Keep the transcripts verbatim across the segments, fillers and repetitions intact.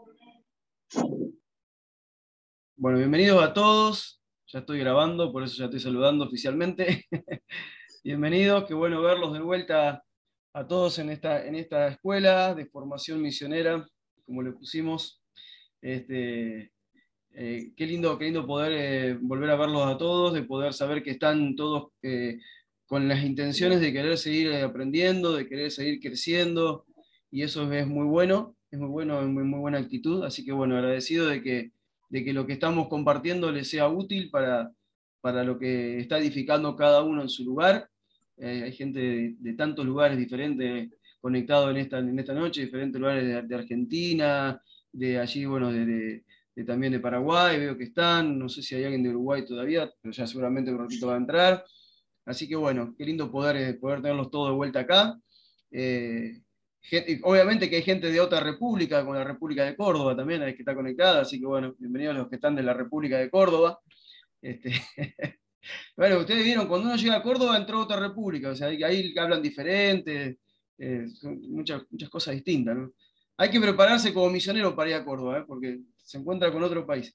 Bueno, bienvenidos a todos. Ya estoy grabando, por eso ya estoy saludando oficialmente. Bienvenidos, qué bueno verlos de vuelta a todos en esta, en esta escuela de formación misionera, como le pusimos. Este, eh, qué lindo, qué lindo poder eh, volver a verlos a todos, de poder saber que están todos eh, con las intenciones de querer seguir aprendiendo, de querer seguir creciendo, y eso es muy bueno, es muy bueno, es muy, muy buena actitud. Así que bueno, agradecido de que, de que lo que estamos compartiendo les sea útil para, para lo que está edificando cada uno en su lugar. Eh, hay gente de, de tantos lugares diferentes conectados en esta, en esta noche, diferentes lugares de, de Argentina, de allí, bueno, de, de, de también de Paraguay, veo que están, no sé si hay alguien de Uruguay todavía, pero ya seguramente un ratito va a entrar. Así que bueno, qué lindo poder, eh, poder tenerlos todos de vuelta acá. Eh, gente, obviamente que hay gente de otra república, como la República de Córdoba también, que está conectada, así que bueno, bienvenidos a los que están de la República de Córdoba. Este, bueno, ustedes vieron, cuando uno llega a Córdoba entró a otra república, o sea, ahí, ahí hablan diferente, eh, son muchas, muchas cosas distintas, ¿no? Hay que prepararse como misionero para ir a Córdoba, ¿eh? Porque se encuentra con otro país.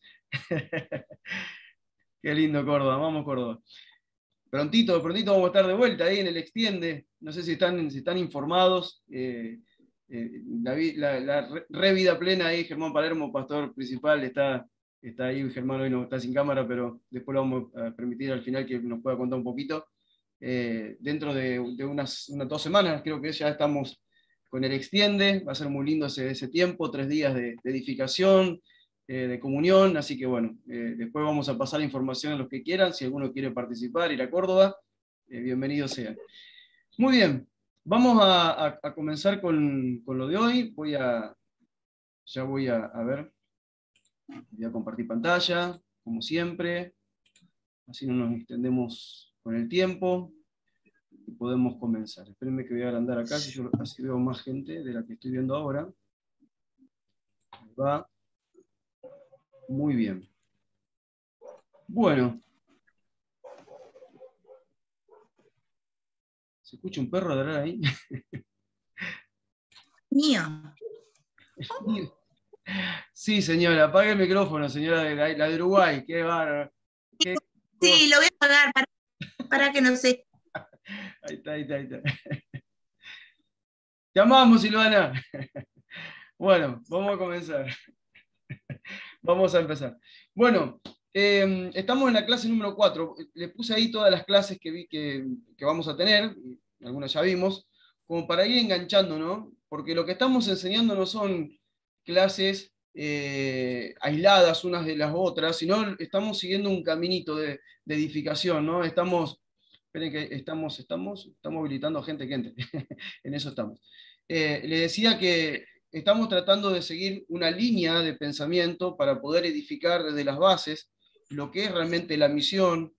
Qué lindo Córdoba, vamos Córdoba. Prontito, prontito vamos a estar de vuelta ahí en el Extiende. No sé si están, si están informados. Eh, eh, la, la, la re, re vida plena ahí, Germán Palermo, pastor principal, está, está ahí. Germán hoy no está sin cámara, pero después lo vamos a permitir al final que nos pueda contar un poquito. Eh, dentro de, de unas, unas dos semanas, creo que ya estamos con el Extiende. Va a ser muy lindo ese, ese tiempo, tres días de, de edificación, eh, de comunión, así que bueno, eh, después vamos a pasar información a los que quieran, si alguno quiere participar, ir a Córdoba, eh, bienvenidos sean. Muy bien, vamos a, a, a comenzar con, con, lo de hoy. Voy a, ya voy a, a ver, voy a compartir pantalla, como siempre, así no nos extendemos con el tiempo y podemos comenzar. Espérenme que voy a agrandar acá, si yo así veo más gente de la que estoy viendo ahora. Ahí va. Muy bien. Bueno. ¿Se escucha un perro de ahí? Mío. Sí, señora, apague el micrófono, señora de la, la de Uruguay. Qué bárbaro. Qué sí, lo voy a apagar para, para que no se... Ahí está, ahí está, ahí está. Te amamos, Silvana. Bueno, vamos a comenzar. Vamos a empezar. Bueno, eh, estamos en la clase número cuatro. Le puse ahí todas las clases que vi que, que vamos a tener, algunas ya vimos, como para ir enganchando, ¿no? Porque lo que estamos enseñando no son clases eh, aisladas unas de las otras, sino estamos siguiendo un caminito de, de edificación, ¿no? Estamos, esperen que estamos, estamos, estamos habilitando a gente que entre, en eso estamos. Eh, le decía que estamos tratando de seguir una línea de pensamiento para poder edificar desde las bases lo que es realmente la misión.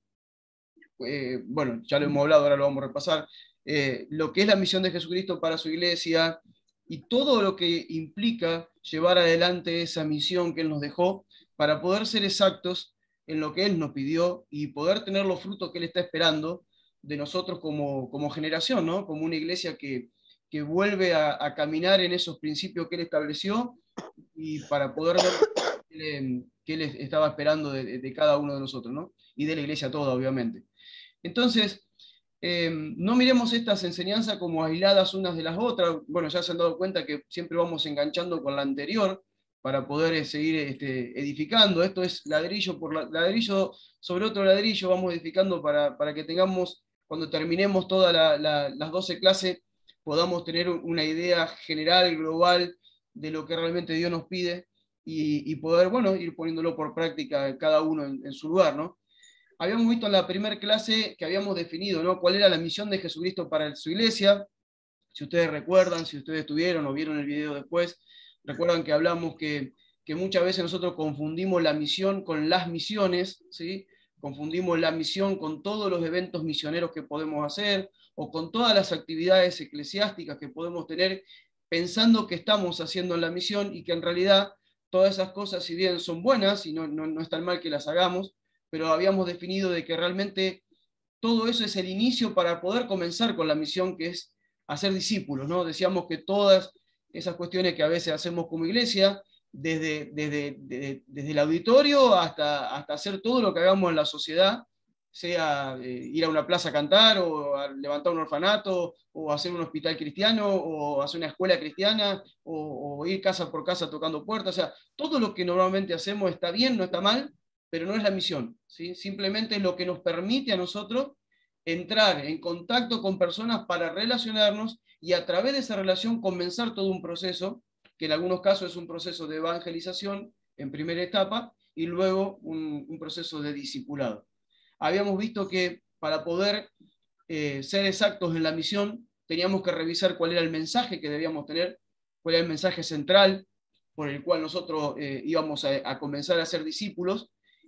Eh, bueno, ya lo hemos hablado, ahora lo vamos a repasar, eh, lo que es la misión de Jesucristo para su iglesia y todo lo que implica llevar adelante esa misión que Él nos dejó para poder ser exactos en lo que Él nos pidió y poder tener los frutos que Él está esperando de nosotros como, como generación, ¿no? Como una iglesia que, que vuelve a, a caminar en esos principios que Él estableció y para poder ver qué Él, qué él estaba esperando de, de cada uno de nosotros, ¿no? Y de la iglesia toda, obviamente. Entonces, eh, no miremos estas enseñanzas como aisladas unas de las otras. Bueno, ya se han dado cuenta que siempre vamos enganchando con la anterior para poder eh, seguir este, edificando. Esto es ladrillo por la, ladrillo sobre otro ladrillo, vamos edificando para, para que tengamos, cuando terminemos todas la, la, las doce clases, podamos tener una idea general, global, de lo que realmente Dios nos pide y, y poder, bueno, ir poniéndolo por práctica cada uno en, en su lugar, ¿no? Habíamos visto en la primera clase que habíamos definido, ¿no? Cuál era la misión de Jesucristo para su iglesia. Si ustedes recuerdan, si ustedes estuvieron o vieron el video después, recuerdan que hablamos que, que muchas veces nosotros confundimos la misión con las misiones, ¿sí? Confundimos la misión con todos los eventos misioneros que podemos hacer o con todas las actividades eclesiásticas que podemos tener, pensando que estamos haciendo la misión y que en realidad todas esas cosas, si bien son buenas y no, no, no es tan mal que las hagamos, pero habíamos definido de que realmente todo eso es el inicio para poder comenzar con la misión que es hacer discípulos, ¿no? Decíamos que todas esas cuestiones que a veces hacemos como iglesia desde, desde, desde, desde el auditorio hasta, hasta hacer todo lo que hagamos en la sociedad, sea eh, ir a una plaza a cantar, o a levantar un orfanato, o hacer un hospital cristiano, o hacer una escuela cristiana, o, o ir casa por casa tocando puertas. O sea, todo lo que normalmente hacemos está bien, no está mal, pero no es la misión, ¿sí? Simplemente es lo que nos permite a nosotros entrar en contacto con personas para relacionarnos y a través de esa relación comenzar todo un proceso, que en algunos casos es un proceso de evangelización en primera etapa, y luego un, un proceso de discipulado. Habíamos visto que para poder eh, ser exactos en la misión, teníamos que revisar cuál era el mensaje que debíamos tener, cuál era el mensaje central por el cual nosotros eh, íbamos a, a comenzar a ser discípulos,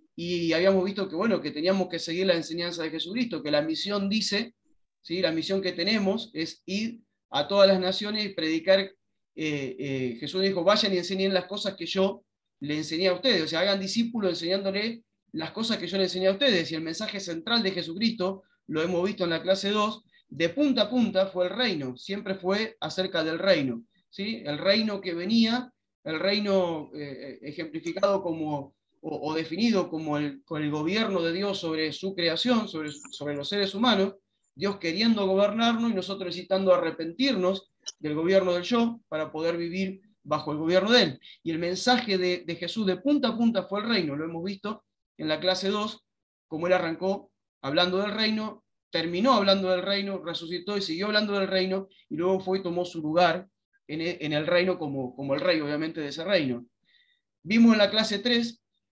y habíamos visto que, bueno, que teníamos que seguir la enseñanza de Jesucristo, que la misión dice, ¿sí? La misión que tenemos es ir a todas las naciones y predicar. Eh, eh, Jesús dijo, vayan y enseñen las cosas que yo le enseñé a ustedes, o sea, hagan discípulos enseñándole las cosas que yo le enseñé a ustedes, y el mensaje central de Jesucristo, lo hemos visto en la clase dos, de punta a punta fue el reino, siempre fue acerca del reino, ¿sí? El reino que venía, el reino eh, ejemplificado como, o, o definido como el, con el gobierno de Dios sobre su creación, sobre, sobre los seres humanos, Dios queriendo gobernarnos y nosotros necesitando arrepentirnos del gobierno del yo para poder vivir bajo el gobierno de él. Y el mensaje de, de Jesús de punta a punta fue el reino, lo hemos visto en la clase dos, como él arrancó hablando del reino, terminó hablando del reino, resucitó y siguió hablando del reino, y luego fue y tomó su lugar en el, en el reino como, como el rey, obviamente, de ese reino. Vimos en la clase tres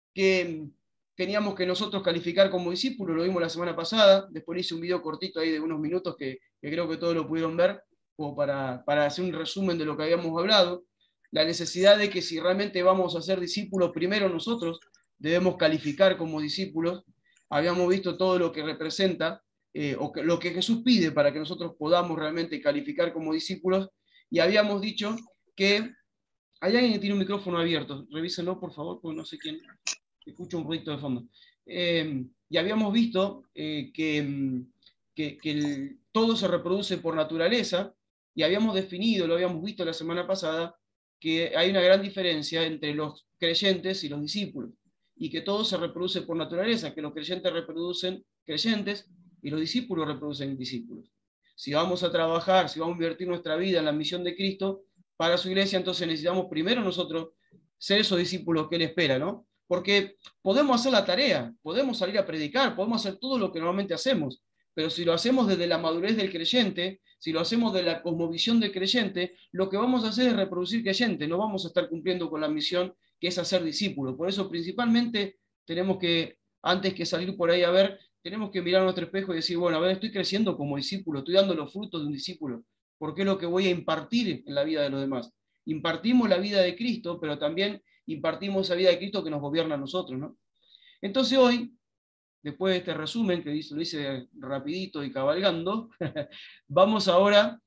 que teníamos que nosotros calificar como discípulos, lo vimos la semana pasada, después hice un video cortito ahí de unos minutos que, que creo que todos lo pudieron ver, como para, para hacer un resumen de lo que habíamos hablado, la necesidad de que si realmente vamos a ser discípulos, primero nosotros debemos calificar como discípulos. Habíamos visto todo lo que representa, eh, o que, lo que Jesús pide para que nosotros podamos realmente calificar como discípulos, y habíamos dicho que hay alguien que tiene un micrófono abierto, revísenlo por favor, porque no sé quién, escucho un ruido de fondo. Eh, y habíamos visto eh, que, que, que el, todo se reproduce por naturaleza, y habíamos definido, lo habíamos visto la semana pasada, que hay una gran diferencia entre los creyentes y los discípulos, y que todo se reproduce por naturaleza, que los creyentes reproducen creyentes y los discípulos reproducen discípulos. Si vamos a trabajar, si vamos a invertir nuestra vida en la misión de Cristo para su iglesia, entonces necesitamos primero nosotros ser esos discípulos que Él espera, ¿no? Porque podemos hacer la tarea, podemos salir a predicar, podemos hacer todo lo que normalmente hacemos, pero si lo hacemos desde la madurez del creyente, si lo hacemos de la cosmovisión del creyente, lo que vamos a hacer es reproducir creyentes, no vamos a estar cumpliendo con la misión que es hacer discípulos. Por eso principalmente tenemos que, antes que salir por ahí a ver, tenemos que mirar nuestro espejo y decir, bueno, a ver, estoy creciendo como discípulo, estoy dando los frutos de un discípulo, porque es lo que voy a impartir en la vida de los demás. Impartimos la vida de Cristo, pero también impartimos esa vida de Cristo que nos gobierna a nosotros, ¿no? Entonces hoy, después de este resumen que lo hice rapidito y cabalgando, vamos ahora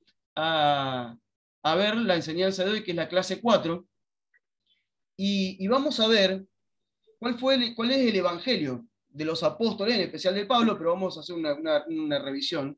a, a ver la enseñanza de hoy, que es la clase cuatro, y, y vamos a ver cuál, fue el, cuál es el evangelio de los apóstoles, en especial de Pablo, pero vamos a hacer una, una, una revisión.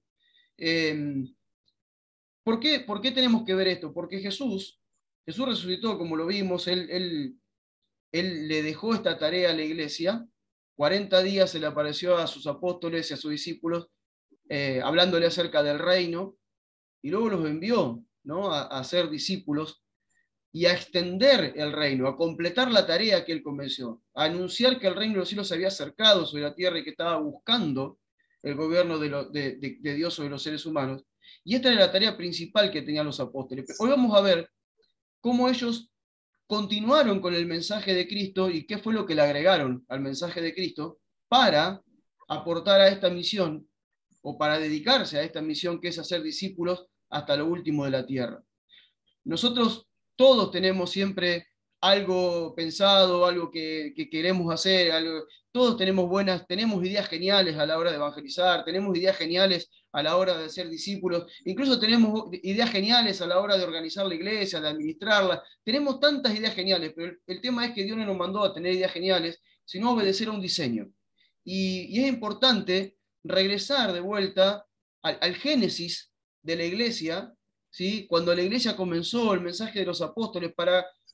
Eh, ¿por qué, ¿Por qué tenemos que ver esto? Porque Jesús, Jesús resucitó, como lo vimos, él, él Él le dejó esta tarea a la iglesia, cuarenta días se le apareció a sus apóstoles y a sus discípulos, eh, hablándole acerca del reino, y luego los envió, ¿no? a, a ser discípulos y a extender el reino, a completar la tarea que él comenzó, a anunciar que el reino de los cielos se había acercado sobre la tierra y que estaba buscando el gobierno de, lo, de, de, de Dios sobre los seres humanos. Y esta era la tarea principal que tenían los apóstoles. Hoy vamos a ver cómo ellos continuaron con el mensaje de Cristo y qué fue lo que le agregaron al mensaje de Cristo para aportar a esta misión, o para dedicarse a esta misión, que es hacer discípulos hasta lo último de la tierra. Nosotros todos tenemos siempre algo pensado, algo que, que queremos hacer, algo, todos tenemos buenas, tenemos ideas geniales a la hora de evangelizar, tenemos ideas geniales a la hora de ser discípulos, incluso tenemos ideas geniales a la hora de organizar la iglesia, de administrarla, tenemos tantas ideas geniales, pero el, el tema es que Dios no nos mandó a tener ideas geniales, sino obedecer a un diseño. Y, y es importante regresar de vuelta al, al génesis de la iglesia, ¿sí? Cuando la iglesia comenzó el mensaje de los apóstoles, para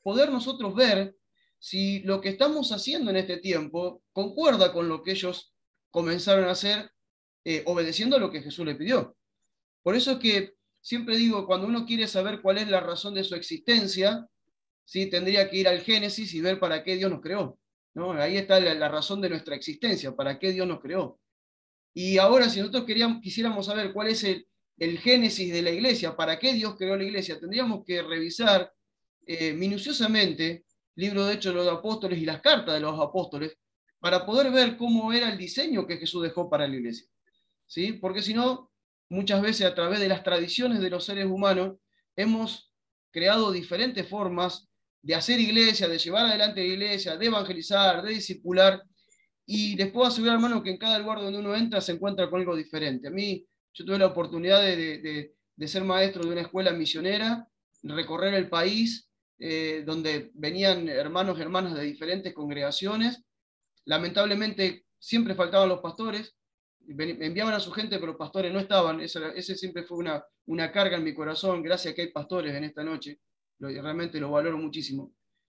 poder nosotros ver si lo que estamos haciendo en este tiempo concuerda con lo que ellos comenzaron a hacer, eh, obedeciendo a lo que Jesús le pidió. Por eso es que siempre digo, cuando uno quiere saber cuál es la razón de su existencia, ¿sí? Tendría que ir al Génesis y ver para qué Dios nos creó, ¿no? Ahí está la, la razón de nuestra existencia, para qué Dios nos creó. Y ahora, si nosotros queríamos, quisiéramos saber cuál es el, el génesis de la iglesia, para qué Dios creó la iglesia, tendríamos que revisar eh, minuciosamente el libro de Hechos de los Apóstoles y las cartas de los apóstoles, para poder ver cómo era el diseño que Jesús dejó para la iglesia. ¿Sí? Porque si no, muchas veces a través de las tradiciones de los seres humanos, hemos creado diferentes formas de hacer iglesia, de llevar adelante la iglesia, de evangelizar, de discipular, y les puedo asegurar, hermano, que en cada lugar donde uno entra se encuentra con algo diferente. A mí, yo tuve la oportunidad de, de, de ser maestro de una escuela misionera, recorrer el país, eh, donde venían hermanos y hermanas de diferentes congregaciones. Lamentablemente, siempre faltaban los pastores, enviaban a su gente, pero los pastores no estaban. Ese, ese siempre fue una, una carga en mi corazón, gracias a que hay pastores en esta noche. Lo, realmente lo valoro muchísimo.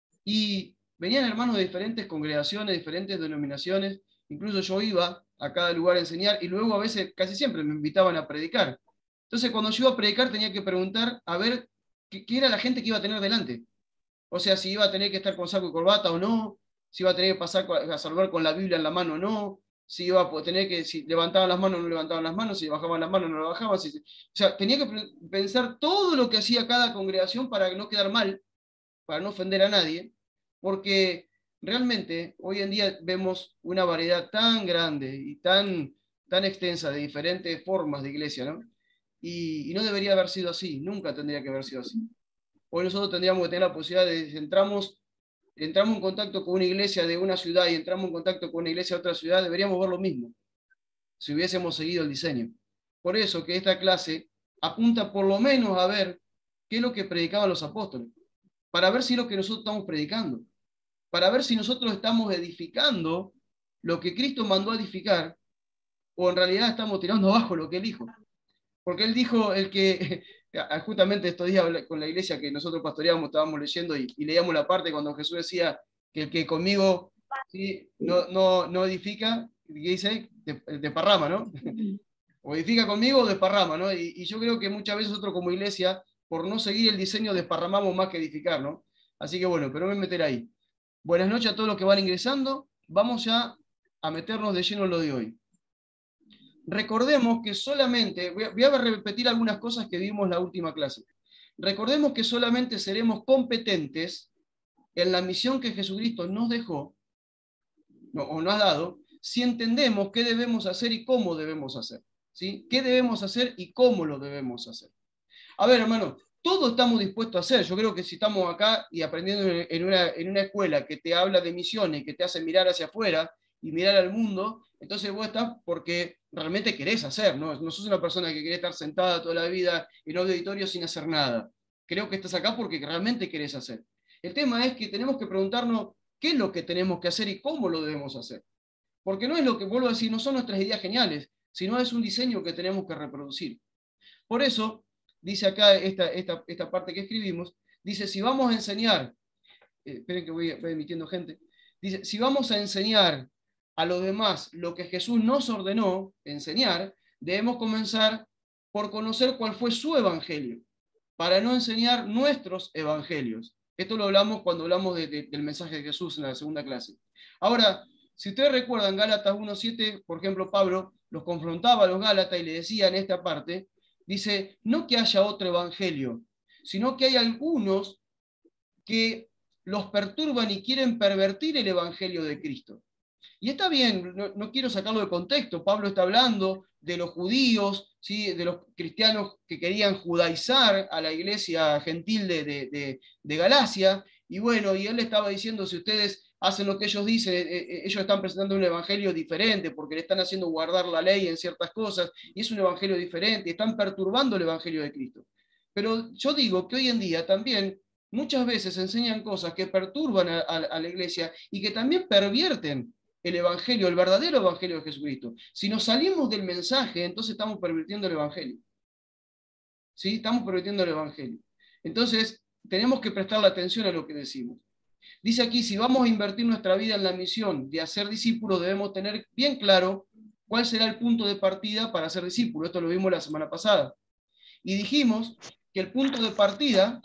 Y venían hermanos de diferentes congregaciones, diferentes denominaciones, incluso yo iba a cada lugar a enseñar y luego a veces, casi siempre, me invitaban a predicar. Entonces cuando yo iba a predicar tenía que preguntar a ver qué, qué era la gente que iba a tener delante. O sea, si iba a tener que estar con saco y corbata o no, si iba a tener que pasar a saludar con la Biblia en la mano o no, si iba a tener que, si levantaban las manos o no levantaban las manos, si bajaban las manos o no las bajaban. Si, o sea, tenía que pensar todo lo que hacía cada congregación para no quedar mal, para no ofender a nadie, porque realmente hoy en día vemos una variedad tan grande y tan, tan extensa de diferentes formas de iglesia, ¿no? Y, y no debería haber sido así, nunca tendría que haber sido así. Hoy nosotros tendríamos que tener la posibilidad de, si entramos, entramos en contacto con una iglesia de una ciudad y entramos en contacto con una iglesia de otra ciudad, deberíamos ver lo mismo, si hubiésemos seguido el diseño. Por eso que esta clase apunta por lo menos a ver qué es lo que predicaban los apóstoles, para ver si es lo que nosotros estamos predicando, para ver si nosotros estamos edificando lo que Cristo mandó a edificar, o en realidad estamos tirando abajo lo que Él dijo. Porque Él dijo, el que, justamente estos días con la iglesia que nosotros pastoreábamos, estábamos leyendo y, y leíamos la parte cuando Jesús decía que el que conmigo ¿sí? no, no, no edifica, ¿qué dice? Desparrama, ¿no? O edifica conmigo o desparrama, ¿no? Y, y yo creo que muchas veces nosotros como iglesia, por no seguir el diseño, desparramamos más que edificar, ¿no? Así que bueno, pero me voy a meter ahí. Buenas noches a todos los que van ingresando. Vamos ya a meternos de lleno en lo de hoy. Recordemos que solamente, voy a, voy a repetir algunas cosas que vimos en la última clase. Recordemos que solamente seremos competentes en la misión que Jesucristo nos dejó, no, o nos ha dado, si entendemos qué debemos hacer y cómo debemos hacer. ¿Sí? ¿Qué debemos hacer y cómo lo debemos hacer? A ver, hermano, todo estamos dispuestos a hacer. Yo creo que si estamos acá y aprendiendo en una, en una escuela que te habla de misiones, que te hace mirar hacia afuera y mirar al mundo, entonces vos estás porque realmente querés hacer, ¿no? No sos una persona que quiere estar sentada toda la vida en un auditorio sin hacer nada. Creo que estás acá porque realmente querés hacer. El tema es que tenemos que preguntarnos qué es lo que tenemos que hacer y cómo lo debemos hacer. Porque no es lo que, vuelvo a decir, no son nuestras ideas geniales, sino es un diseño que tenemos que reproducir. Por eso, dice acá esta, esta, esta parte que escribimos, dice, si vamos a enseñar, eh, esperen que voy, voy emitiendo gente, dice, si vamos a enseñar a los demás lo que Jesús nos ordenó enseñar, debemos comenzar por conocer cuál fue su evangelio, para no enseñar nuestros evangelios. Esto lo hablamos cuando hablamos de, de, del mensaje de Jesús en la segunda clase. Ahora, si ustedes recuerdan Gálatas uno siete, por ejemplo, Pablo los confrontaba a los Gálatas y le decía en esta parte, dice, no que haya otro evangelio, sino que hay algunos que los perturban y quieren pervertir el evangelio de Cristo. Y está bien, no, no quiero sacarlo de contexto, Pablo está hablando de los judíos, ¿sí? De los cristianos que querían judaizar a la iglesia gentil de, de, de, de Galacia, y bueno, y él le estaba diciendo, si ustedes hacen lo que ellos dicen, eh, eh, ellos están presentando un evangelio diferente, porque le están haciendo guardar la ley en ciertas cosas, y es un evangelio diferente, y están perturbando el evangelio de Cristo. Pero yo digo que hoy en día también muchas veces enseñan cosas que perturban a, a, a la iglesia y que también pervierten el evangelio, el verdadero evangelio de Jesucristo. Si nos salimos del mensaje, entonces estamos pervirtiendo el evangelio. ¿Sí? Estamos pervirtiendo el evangelio. Entonces, tenemos que prestarle atención a lo que decimos. Dice aquí, si vamos a invertir nuestra vida en la misión de hacer discípulos, debemos tener bien claro cuál será el punto de partida para ser discípulo. Esto lo vimos la semana pasada. Y dijimos que el punto de partida,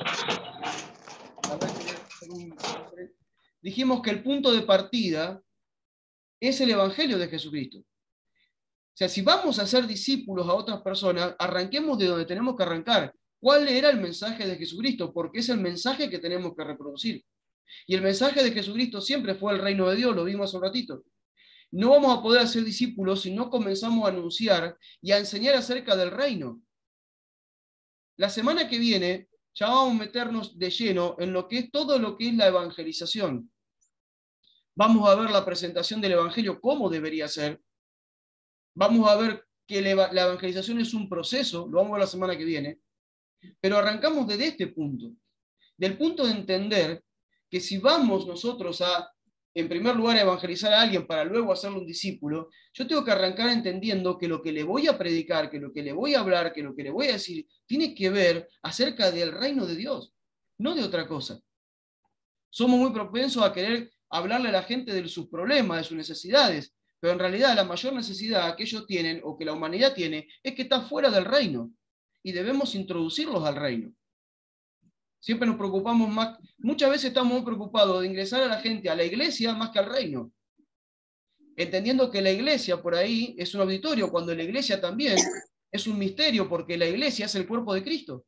dijimos que el punto de partida es el Evangelio de Jesucristo. O sea, si vamos a ser discípulos a otras personas, arranquemos de donde tenemos que arrancar. ¿Cuál era el mensaje de Jesucristo? Porque es el mensaje que tenemos que reproducir. Y el mensaje de Jesucristo siempre fue el reino de Dios, lo vimos hace un ratito. No vamos a poder hacer discípulos si no comenzamos a anunciar y a enseñar acerca del reino. La semana que viene ya vamos a meternos de lleno en lo que es todo lo que es la evangelización. Vamos a ver la presentación del evangelio, cómo debería ser. Vamos a ver que la evangelización es un proceso, lo vamos a ver la semana que viene. Pero arrancamos desde este punto, del punto de entender que si vamos nosotros a, en primer lugar, a evangelizar a alguien para luego hacerle un discípulo, yo tengo que arrancar entendiendo que lo que le voy a predicar, que lo que le voy a hablar, que lo que le voy a decir, tiene que ver acerca del reino de Dios, no de otra cosa. Somos muy propensos a querer hablarle a la gente de sus problemas, de sus necesidades, pero en realidad la mayor necesidad que ellos tienen, o que la humanidad tiene, es que está fuera del reino, y debemos introducirlos al reino. Siempre nos preocupamos más, muchas veces estamos muy preocupados de ingresar a la gente a la iglesia más que al reino. Entendiendo que la iglesia por ahí es un auditorio, cuando la iglesia también es un misterio, porque la iglesia es el cuerpo de Cristo.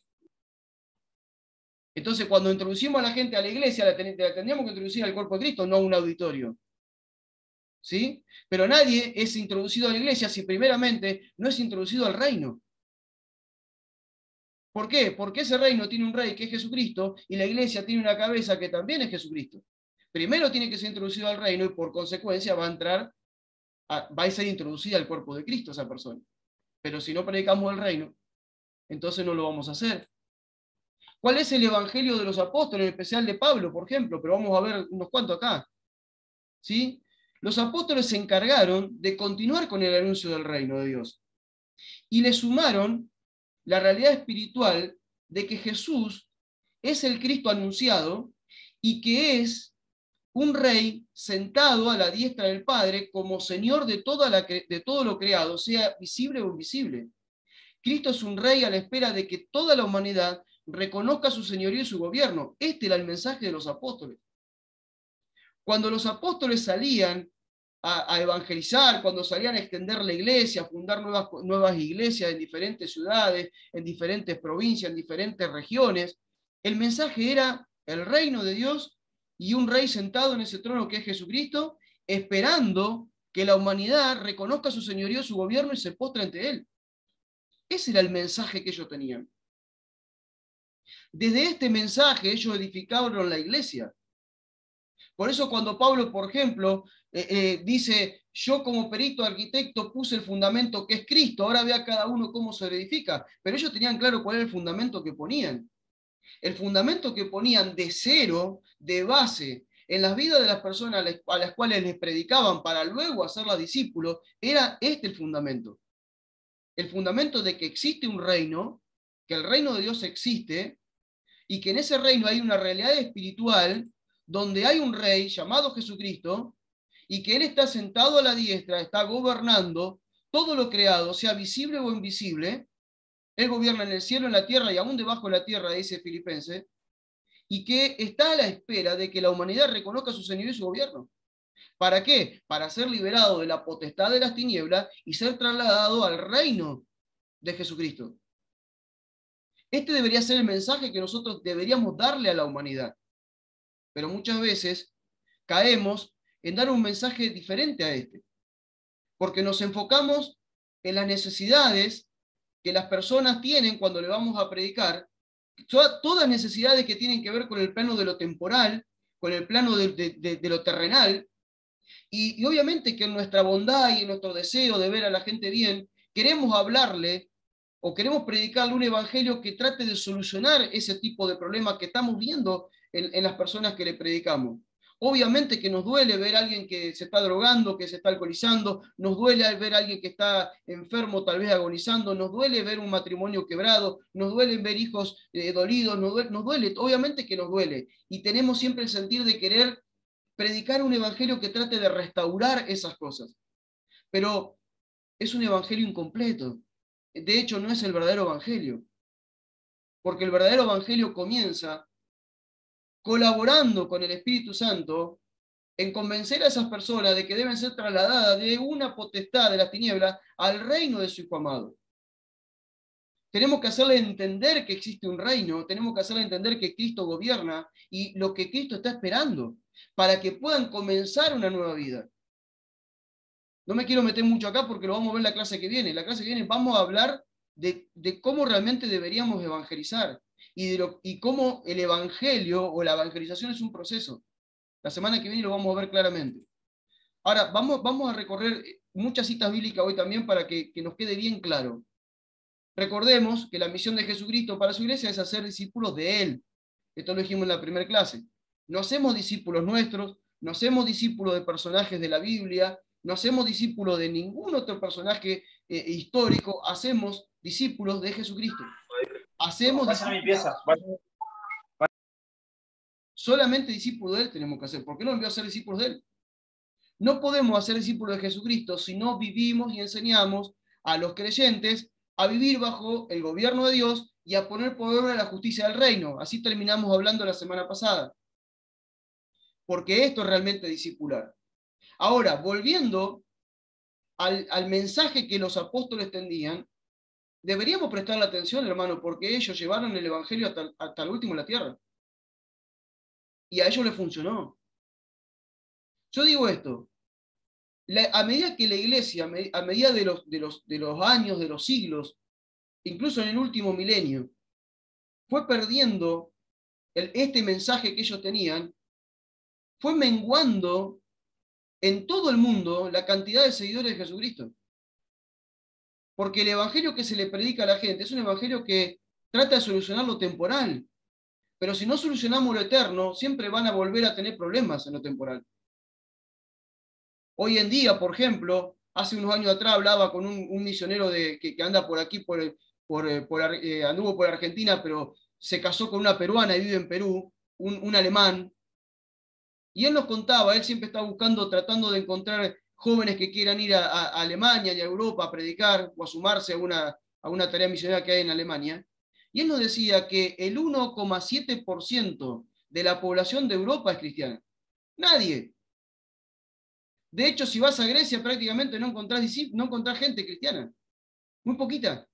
Entonces, cuando introducimos a la gente a la iglesia, la, ten la tendríamos que introducir al cuerpo de Cristo, no a un auditorio. ¿Sí? Pero nadie es introducido a la iglesia si primeramente no es introducido al reino. ¿Por qué? Porque ese reino tiene un rey que es Jesucristo y la iglesia tiene una cabeza que también es Jesucristo. Primero tiene que ser introducido al reino y por consecuencia va a entrar, a, va a ser introducida al cuerpo de Cristo esa persona. Pero si no predicamos el reino, entonces no lo vamos a hacer. ¿Cuál es el evangelio de los apóstoles, en especial de Pablo, por ejemplo? Pero vamos a ver unos cuantos acá. ¿Sí? Los apóstoles se encargaron de continuar con el anuncio del reino de Dios. Y le sumaron la realidad espiritual de que Jesús es el Cristo anunciado y que es un rey sentado a la diestra del Padre como Señor de, toda la, de todo lo creado, sea visible o invisible. Cristo es un rey a la espera de que toda la humanidad reconozca su señorío y su gobierno. Este era el mensaje de los apóstoles. Cuando los apóstoles salían a, a evangelizar, cuando salían a extender la iglesia, a fundar nuevas, nuevas iglesias en diferentes ciudades, en diferentes provincias, en diferentes regiones, el mensaje era el reino de Dios y un rey sentado en ese trono que es Jesucristo, esperando que la humanidad reconozca su señorío, su gobierno y se postre ante él. Ese era el mensaje que ellos tenían. Desde este mensaje ellos edificaron la iglesia. Por eso cuando Pablo, por ejemplo, eh, eh, dice, yo como perito arquitecto puse el fundamento que es Cristo, ahora vea cada uno cómo se edifica, pero ellos tenían claro cuál era el fundamento que ponían. El fundamento que ponían de cero, de base, en las vidas de las personas a las cuales les predicaban para luego hacerlas discípulos, era este el fundamento. El fundamento de que existe un reino, que el reino de Dios existe, y que en ese reino hay una realidad espiritual donde hay un rey llamado Jesucristo, y que él está sentado a la diestra, está gobernando todo lo creado, sea visible o invisible. Él gobierna en el cielo, en la tierra y aún debajo de la tierra, dice Filipenses, y que está a la espera de que la humanidad reconozca su señorío y su gobierno. ¿Para qué? Para ser liberado de la potestad de las tinieblas y ser trasladado al reino de Jesucristo. Este debería ser el mensaje que nosotros deberíamos darle a la humanidad. Pero muchas veces caemos en dar un mensaje diferente a este, porque nos enfocamos en las necesidades que las personas tienen cuando le vamos a predicar, todas necesidades que tienen que ver con el plano de lo temporal, con el plano de, de, de, de lo terrenal, y, y obviamente que en nuestra bondad y en nuestro deseo de ver a la gente bien, queremos hablarle o queremos predicarle un evangelio que trate de solucionar ese tipo de problemas que estamos viendo en, en las personas que le predicamos. Obviamente que nos duele ver a alguien que se está drogando, que se está alcoholizando, nos duele ver a alguien que está enfermo, tal vez agonizando, nos duele ver un matrimonio quebrado, nos duele ver hijos eh, dolidos, nos duele, nos duele, obviamente que nos duele. Y tenemos siempre el sentir de querer predicar un evangelio que trate de restaurar esas cosas. Pero es un evangelio incompleto. De hecho, no es el verdadero evangelio. Porque el verdadero evangelio comienza colaborando con el Espíritu Santo en convencer a esas personas de que deben ser trasladadas de una potestad de las tinieblas al reino de su Hijo amado. Tenemos que hacerle entender que existe un reino, tenemos que hacerle entender que Cristo gobierna y lo que Cristo está esperando para que puedan comenzar una nueva vida. No me quiero meter mucho acá porque lo vamos a ver en la clase que viene. La clase que viene vamos a hablar de, de cómo realmente deberíamos evangelizar y, de lo, y cómo el evangelio o la evangelización es un proceso. La semana que viene lo vamos a ver claramente. Ahora, vamos, vamos a recorrer muchas citas bíblicas hoy también para que, que nos quede bien claro. Recordemos que la misión de Jesucristo para su iglesia es hacer discípulos de Él. Esto lo dijimos en la primera clase. No hacemos discípulos nuestros, no hacemos discípulos de personajes de la Biblia, no hacemos discípulos de ningún otro personaje eh, histórico, hacemos discípulos de Jesucristo. Hacemos discípulos. Solamente discípulos de Él tenemos que hacer. ¿Por qué no envió a ser discípulos de Él? No podemos hacer discípulos de Jesucristo si no vivimos y enseñamos a los creyentes a vivir bajo el gobierno de Dios y a poner por obra la justicia del reino. Así terminamos hablando la semana pasada. Porque esto es realmente discipular. Ahora, volviendo al, al mensaje que los apóstoles tendían, deberíamos prestarle atención, hermano, porque ellos llevaron el evangelio hasta, hasta el último en la tierra. Y a ellos les funcionó. Yo digo esto, la, a medida que la iglesia, a medida de los, de, los, de los años, de los siglos, incluso en el último milenio, fue perdiendo el, este mensaje que ellos tenían, fue menguando en todo el mundo la cantidad de seguidores de Jesucristo. Porque el evangelio que se le predica a la gente es un evangelio que trata de solucionar lo temporal. Pero si no solucionamos lo eterno, siempre van a volver a tener problemas en lo temporal. Hoy en día, por ejemplo, hace unos años atrás hablaba con un, un misionero de, que, que anda por aquí, por, por, por, eh, anduvo por Argentina, pero se casó con una peruana y vive en Perú, un, un alemán. Y él nos contaba, él siempre está buscando, tratando de encontrar jóvenes que quieran ir a, a Alemania y a Europa a predicar o a sumarse a una, a una tarea misionera que hay en Alemania. Y él nos decía que el uno coma siete por ciento de la población de Europa es cristiana. Nadie. De hecho, si vas a Grecia, prácticamente no encontrás, no encontrás gente cristiana. Muy poquita.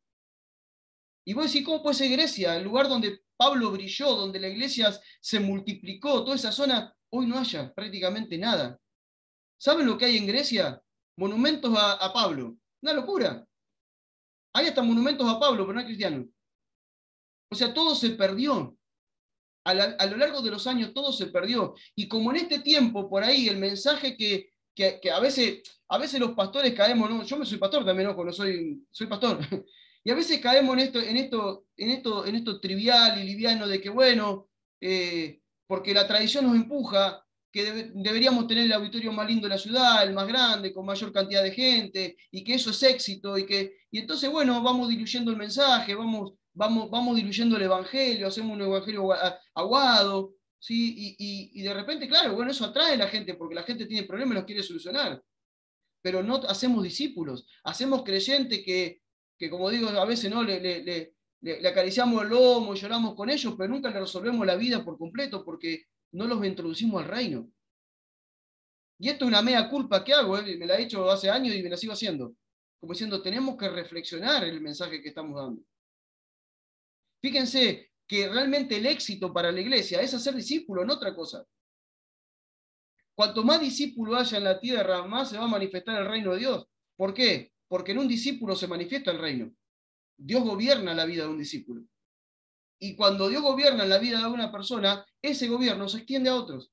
Y vos decís, ¿cómo puede ser Grecia? El lugar donde Pablo brilló, donde la iglesia se multiplicó, toda esa zona, hoy no haya prácticamente nada. ¿Saben lo que hay en Grecia? Monumentos a, a Pablo. Una locura. Hay hasta monumentos a Pablo, pero no hay cristianos. O sea, todo se perdió. A, la, a lo largo de los años todo se perdió. Y como en este tiempo, por ahí, el mensaje que, que, que a, veces, a veces los pastores caemos, ¿no? Yo me soy pastor también, ojo, no soy, soy pastor. Y a veces caemos en esto, en esto, en esto, en esto trivial y liviano de que, bueno, eh, porque la tradición nos empuja, que debe, deberíamos tener el auditorio más lindo de la ciudad, el más grande, con mayor cantidad de gente, y que eso es éxito, y que, y entonces, bueno, vamos diluyendo el mensaje, vamos, vamos, vamos diluyendo el evangelio, hacemos un evangelio aguado, ¿sí? Y, y, y de repente, claro, bueno, eso atrae a la gente, porque la gente tiene problemas y los quiere solucionar. Pero no hacemos discípulos, hacemos creyentes que, que como digo, a veces no le, le, le, le acariciamos el lomo y lloramos con ellos, pero nunca le resolvemos la vida por completo porque no los introducimos al reino. Y esto es una mea culpa que hago, ¿eh? Me la he hecho hace años y me la sigo haciendo. Como diciendo, tenemos que reflexionar el mensaje que estamos dando. Fíjense que realmente el éxito para la iglesia es hacer discípulos, no otra cosa. Cuanto más discípulos haya en la tierra, más se va a manifestar el reino de Dios. ¿Por qué? Porque en un discípulo se manifiesta el reino. Dios gobierna la vida de un discípulo. Y cuando Dios gobierna la vida de una persona, ese gobierno se extiende a otros.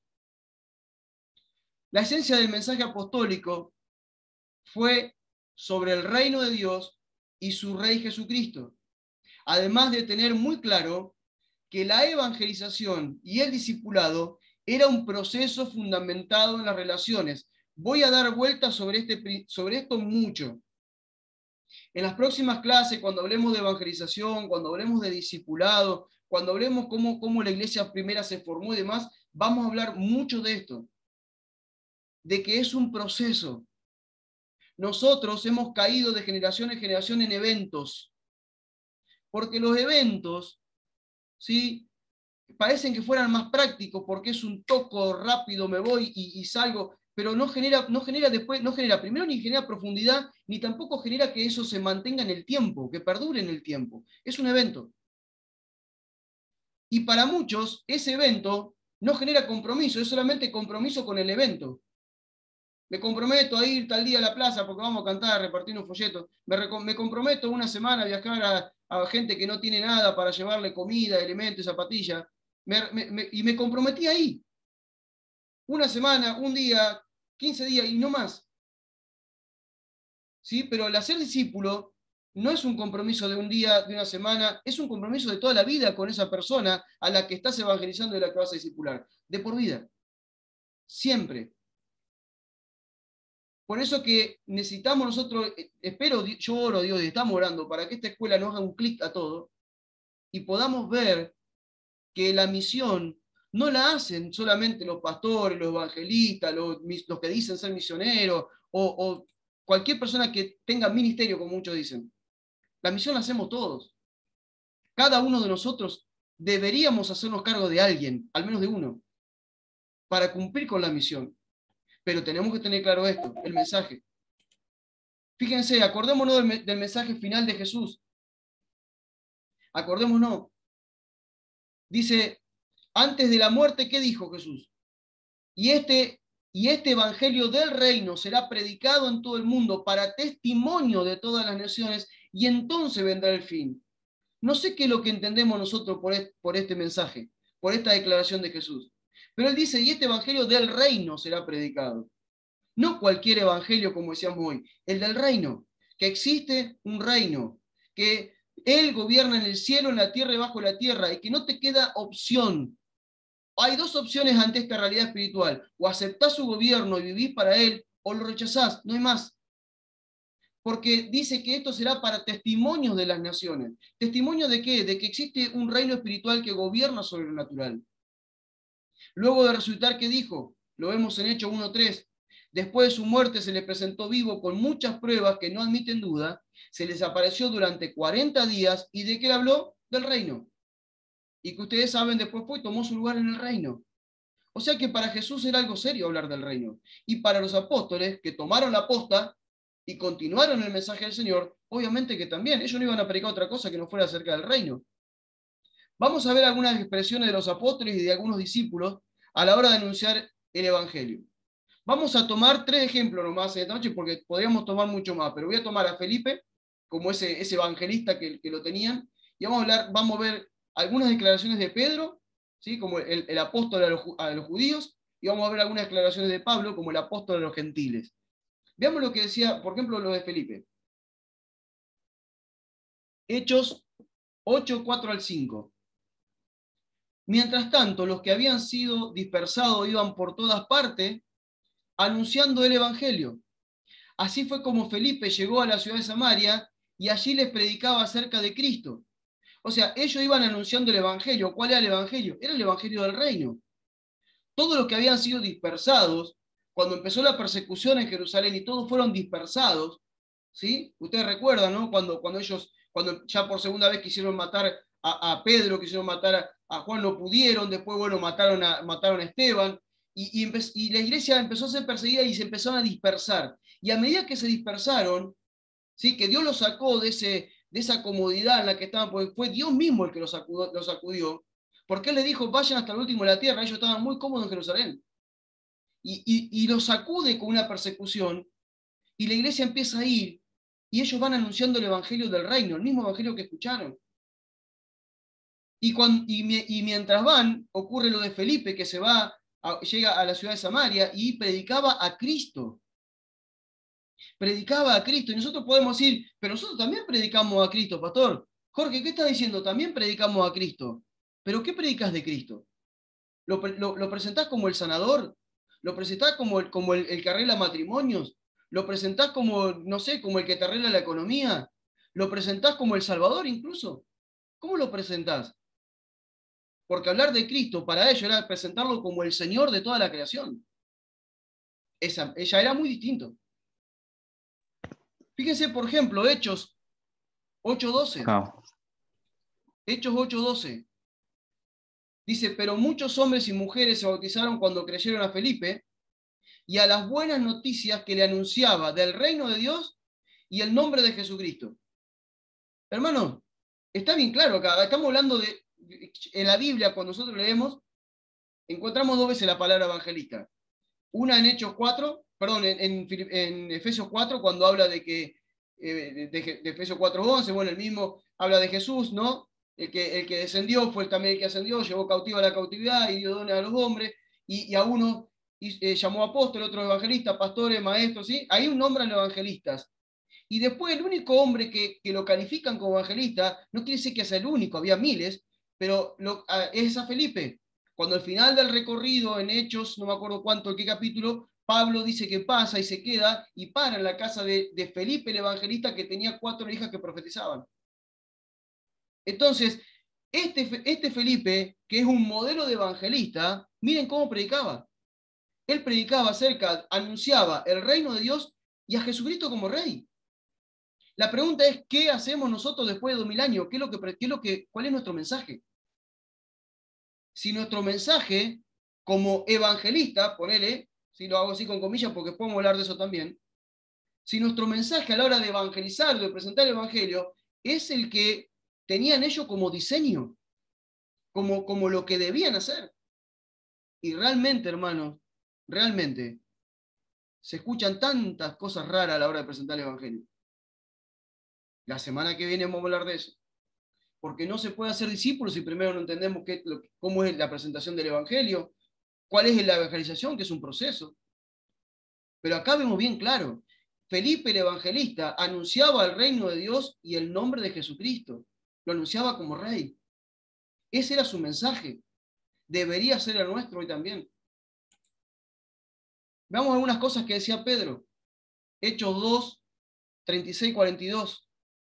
La esencia del mensaje apostólico fue sobre el reino de Dios y su Rey Jesucristo. Además de tener muy claro que la evangelización y el discipulado Era un proceso fundamentado en las relaciones. Voy a dar vueltas sobre, este, sobre esto mucho. En las próximas clases, cuando hablemos de evangelización, cuando hablemos de discipulado, cuando hablemos cómo, cómo la iglesia primera se formó y demás, vamos a hablar mucho de esto, de que es un proceso. Nosotros hemos caído de generación en generación en eventos, porque los eventos, ¿sí?, parecen que fueran más prácticos, porque es un toco rápido, me voy y, y salgo, pero no genera, no genera después, no genera primero ni genera profundidad, ni tampoco genera que eso se mantenga en el tiempo, que perdure en el tiempo. Es un evento. Y para muchos, ese evento no genera compromiso, es solamente compromiso con el evento. Me comprometo a ir tal día a la plaza porque vamos a cantar, a repartir un folleto. Me, me comprometo una semana a viajar a, a gente que no tiene nada para llevarle comida, elementos, zapatillas. Me, me, me, y me comprometí ahí. Una semana, un día, quince días y no más. ¿Sí? Pero el hacer discípulo no es un compromiso de un día, de una semana, es un compromiso de toda la vida con esa persona a la que estás evangelizando y a la que vas a discipular. De por vida. Siempre. Por eso que necesitamos nosotros, espero, yo oro, Dios, y estamos orando para que esta escuela nos haga un clic a todo y podamos ver que la misión no la hacen solamente los pastores, los evangelistas, los, los que dicen ser misioneros o, o cualquier persona que tenga ministerio, como muchos dicen. La misión la hacemos todos. Cada uno de nosotros deberíamos hacernos cargo de alguien, al menos de uno, para cumplir con la misión. Pero tenemos que tener claro esto, el mensaje. Fíjense, acordémonos del, del mensaje final de Jesús. Acordémonos. Dice, antes de la muerte, ¿qué dijo Jesús? Y este, y este evangelio del reino será predicado en todo el mundo para testimonio de todas las naciones, y entonces vendrá el fin. No sé qué es lo que entendemos nosotros por este, por este mensaje, por esta declaración de Jesús. Pero él dice, y este evangelio del reino será predicado. No cualquier evangelio, como decíamos hoy, el del reino, que existe un reino, que él gobierna en el cielo, en la tierra y bajo la tierra, y que no te queda opción. Hay dos opciones ante esta realidad espiritual: o aceptás su gobierno y vivís para él, o lo rechazás, no hay más. Porque dice que esto será para testimonios de las naciones. ¿Testimonio de qué? De que existe un reino espiritual que gobierna sobre lo natural. Luego de resucitar, ¿qué dijo? Lo vemos en Hechos uno tres. Después de su muerte se le presentó vivo con muchas pruebas que no admiten duda, se les apareció durante cuarenta días, ¿y de qué le habló? Del reino. Y que ustedes saben, después fue y tomó su lugar en el reino. O sea que para Jesús era algo serio hablar del reino. Y para los apóstoles que tomaron la posta y continuaron el mensaje del Señor, obviamente que también, ellos no iban a predicar otra cosa que no fuera acerca del reino. Vamos a ver algunas expresiones de los apóstoles y de algunos discípulos a la hora de anunciar el Evangelio. Vamos a tomar tres ejemplos nomás esta noche, porque podríamos tomar mucho más, pero voy a tomar a Felipe como ese, ese evangelista que, que lo tenían, y vamos a, hablar, vamos a ver algunas declaraciones de Pedro, ¿sí?, como el, el apóstol a los, a los judíos, y vamos a ver algunas declaraciones de Pablo como el apóstol a los gentiles. Veamos lo que decía, por ejemplo, lo de Felipe. Hechos ocho, cuatro al cinco. Mientras tanto, los que habían sido dispersados iban por todas partes anunciando el Evangelio. Así fue como Felipe llegó a la ciudad de Samaria y allí les predicaba acerca de Cristo. O sea, ellos iban anunciando el Evangelio. ¿Cuál era el Evangelio? Era el Evangelio del reino. Todos los que habían sido dispersados, cuando empezó la persecución en Jerusalén y todos fueron dispersados, ¿sí? Ustedes recuerdan, ¿no? Cuando, cuando ellos, cuando ya por segunda vez quisieron matar a, a Pedro, quisieron matar a, a Juan, no pudieron, después, bueno, mataron a, mataron a Esteban, y, y, y la iglesia empezó a ser perseguida y se empezaron a dispersar. Y a medida que se dispersaron, ¿sí?, que Dios los sacó de, ese, de esa comodidad en la que estaban, porque fue Dios mismo el que los sacudió, los sacudió, porque Él les dijo, vayan hasta el último de la tierra. Ellos estaban muy cómodos en Jerusalén. Y, y, y los sacude con una persecución, y la iglesia empieza a ir, y ellos van anunciando el evangelio del reino, el mismo evangelio que escucharon. Y, cuando, y, y mientras van, ocurre lo de Felipe, que se va, a, llega a la ciudad de Samaria y predicaba a Cristo. Predicaba a Cristo. Y nosotros podemos decir, pero nosotros también predicamos a Cristo, pastor. Jorge, ¿qué estás diciendo? También predicamos a Cristo. ¿Pero qué predicas de Cristo? lo, lo, lo presentás como el sanador, lo presentás como, el, como el, el que arregla matrimonios, lo presentás como, no sé, como el que te arregla la economía, lo presentás como el salvador incluso. ¿Cómo lo presentás? Porque hablar de Cristo para ellos era presentarlo como el Señor de toda la creación. Esa, ella era muy distinto. Fíjense, por ejemplo, Hechos ocho doce. Claro. Hechos ocho doce. Dice, pero muchos hombres y mujeres se bautizaron cuando creyeron a Felipe y a las buenas noticias que le anunciaba del reino de Dios y el nombre de Jesucristo. Hermano, está bien claro acá. Estamos hablando de, en la Biblia, cuando nosotros leemos, encontramos dos veces la palabra evangelista. Una en Hechos cuatro, perdón, en, en, en Efesios cuatro, cuando habla de que, eh, de, de, de Efesios cuatro once, bueno, el mismo habla de Jesús, ¿no? El que, el que descendió fue también el que ascendió, llevó cautiva a la cautividad y dio dones a los hombres, y, y a uno y, eh, llamó apóstol, otro evangelista, pastores, maestros, ¿sí? Ahí nombran evangelistas. Y después el único hombre que, que lo califican como evangelista, no quiere decir que sea el único, había miles, pero lo, es a Felipe. Cuando al final del recorrido en Hechos, no me acuerdo cuánto, qué capítulo, Pablo dice que pasa y se queda y para en la casa de, de Felipe el evangelista, que tenía cuatro hijas que profetizaban. Entonces, este, este Felipe, que es un modelo de evangelista, miren cómo predicaba. Él predicaba acerca, anunciaba el reino de Dios y a Jesucristo como rey. La pregunta es, ¿qué hacemos nosotros después de dos mil años? ¿Qué es lo que, qué es lo que, ¿Cuál es nuestro mensaje? Si nuestro mensaje como evangelista, ponele, si lo hago así con comillas porque podemos hablar de eso también, si nuestro mensaje a la hora de evangelizar, de presentar el evangelio, es el que tenían ellos como diseño, como, como lo que debían hacer. Y realmente, hermanos, realmente, se escuchan tantas cosas raras a la hora de presentar el evangelio. La semana que viene vamos a hablar de eso. Porque no se puede hacer discípulos si primero no entendemos qué, lo, cómo es la presentación del evangelio, cuál es la evangelización, que es un proceso. Pero acá vemos bien claro, Felipe el evangelista anunciaba el reino de Dios y el nombre de Jesucristo. Lo anunciaba como rey. Ese era su mensaje. Debería ser el nuestro hoy también. Veamos algunas cosas que decía Pedro. Hechos dos, treinta y seis, cuarenta y dos.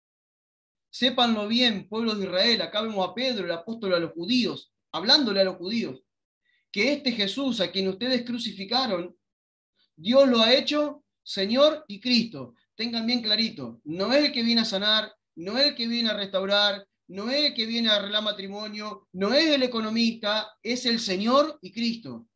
Sépanlo bien, pueblos de Israel. Acá vemos a Pedro, el apóstol a los judíos, hablándole a los judíos, que este Jesús a quien ustedes crucificaron, Dios lo ha hecho Señor y Cristo. Tengan bien clarito, no es el que viene a sanar, no es el que viene a restaurar, no es el que viene a arreglar matrimonio, no es el economista, es el Señor y Cristo.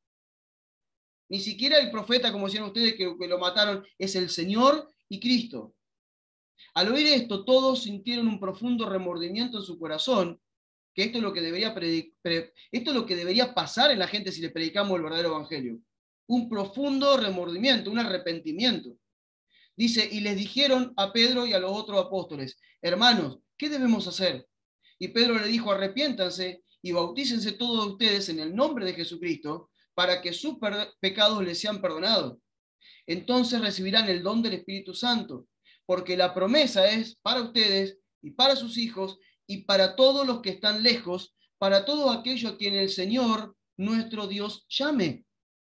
Ni siquiera el profeta, como decían ustedes, que, que lo mataron, es el Señor y Cristo. Al oír esto, todos sintieron un profundo remordimiento en su corazón, que esto es lo que debería, predic- pre- esto es lo que debería pasar en la gente si le predicamos el verdadero evangelio. Un profundo remordimiento, un arrepentimiento. Dice, y les dijeron a Pedro y a los otros apóstoles, hermanos, ¿qué debemos hacer? Y Pedro le dijo, arrepiéntanse y bautícense todos ustedes en el nombre de Jesucristo para que sus pecados les sean perdonados. Entonces recibirán el don del Espíritu Santo, porque la promesa es para ustedes y para sus hijos y para todos los que están lejos, para todo aquello a quien el Señor, nuestro Dios, llame.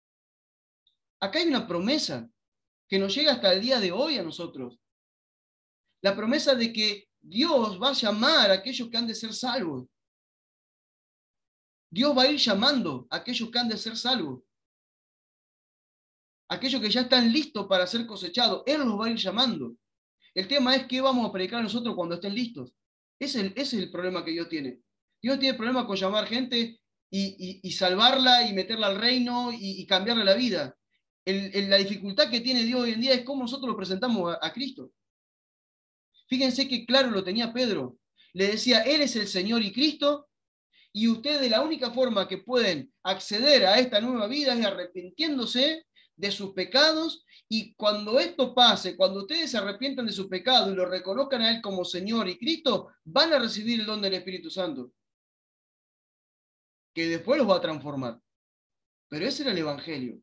Acá hay una promesa que nos llega hasta el día de hoy a nosotros. La promesa de que Dios va a llamar a aquellos que han de ser salvos. Dios va a ir llamando a aquellos que han de ser salvos. Aquellos que ya están listos para ser cosechados. Él los va a ir llamando. El tema es qué vamos a predicar nosotros cuando estén listos. Ese es el, ese es el problema que Dios tiene. Dios tiene problema con llamar gente y, y, y salvarla y meterla al reino y, y cambiarle la vida. El, el, la dificultad que tiene Dios hoy en día es cómo nosotros lo presentamos a, a Cristo. Fíjense que claro lo tenía Pedro. Le decía, Él es el Señor y Cristo, y ustedes la única forma que pueden acceder a esta nueva vida es arrepintiéndose de sus pecados, y cuando esto pase, cuando ustedes se arrepientan de sus pecados y lo reconozcan a Él como Señor y Cristo, van a recibir el don del Espíritu Santo, que después los va a transformar. Pero ese era el Evangelio.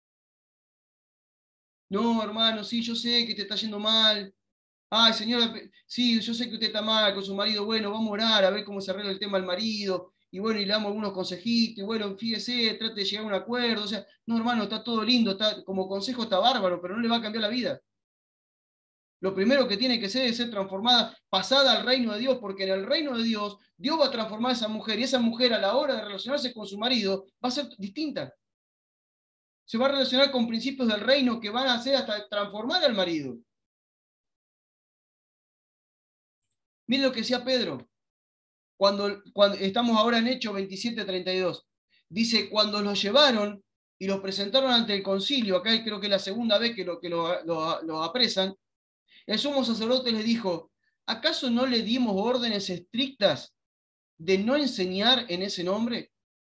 No, hermano, sí, yo sé que te está yendo mal. Ay, señora, sí, yo sé que usted está mal con su marido. Bueno, vamos a orar a ver cómo se arregla el tema del marido. y bueno, y le damos algunos consejitos, y bueno, fíjese, trate de llegar a un acuerdo. O sea, no, hermano, está todo lindo, está, como consejo está bárbaro, pero no le va a cambiar la vida. Lo primero que tiene que ser es ser transformada, pasada al reino de Dios, porque en el reino de Dios, Dios va a transformar a esa mujer, y esa mujer a la hora de relacionarse con su marido va a ser distinta. Se va a relacionar con principios del reino que van a hacer hasta transformar al marido. Miren lo que decía Pedro, cuando, cuando estamos ahora en Hechos veintisiete treinta y dos. Dice, cuando los llevaron y los presentaron ante el concilio, acá creo que es la segunda vez que los que lo, lo, lo apresan, el sumo sacerdote les dijo, ¿acaso no le dimos órdenes estrictas de no enseñar en ese nombre?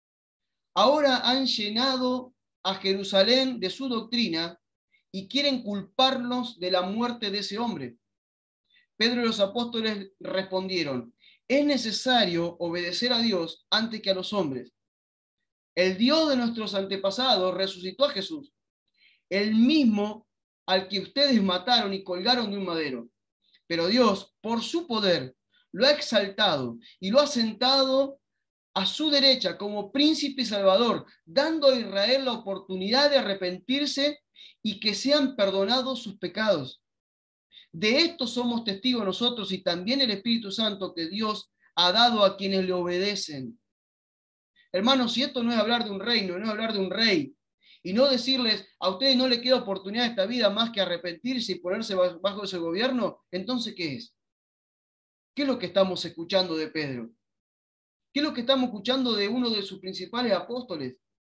Ahora han llenado a Jerusalén de su doctrina y quieren culparnos de la muerte de ese hombre. Pedro y los apóstoles respondieron, es necesario obedecer a Dios antes que a los hombres. El Dios de nuestros antepasados resucitó a Jesús, el mismo al que ustedes mataron y colgaron de un madero. Pero Dios, por su poder, lo ha exaltado y lo ha sentado a su derecha como príncipe y salvador, dando a Israel la oportunidad de arrepentirse y que sean perdonados sus pecados. De esto somos testigos nosotros y también el Espíritu Santo que Dios ha dado a quienes le obedecen. Hermanos, si esto no es hablar de un reino, no es hablar de un rey, y no decirles, a ustedes no les queda oportunidad en esta vida más que arrepentirse y ponerse bajo ese gobierno, entonces, ¿qué es? ¿Qué es lo que estamos escuchando de Pedro? ¿Qué es lo que estamos escuchando de uno de sus principales apóstoles?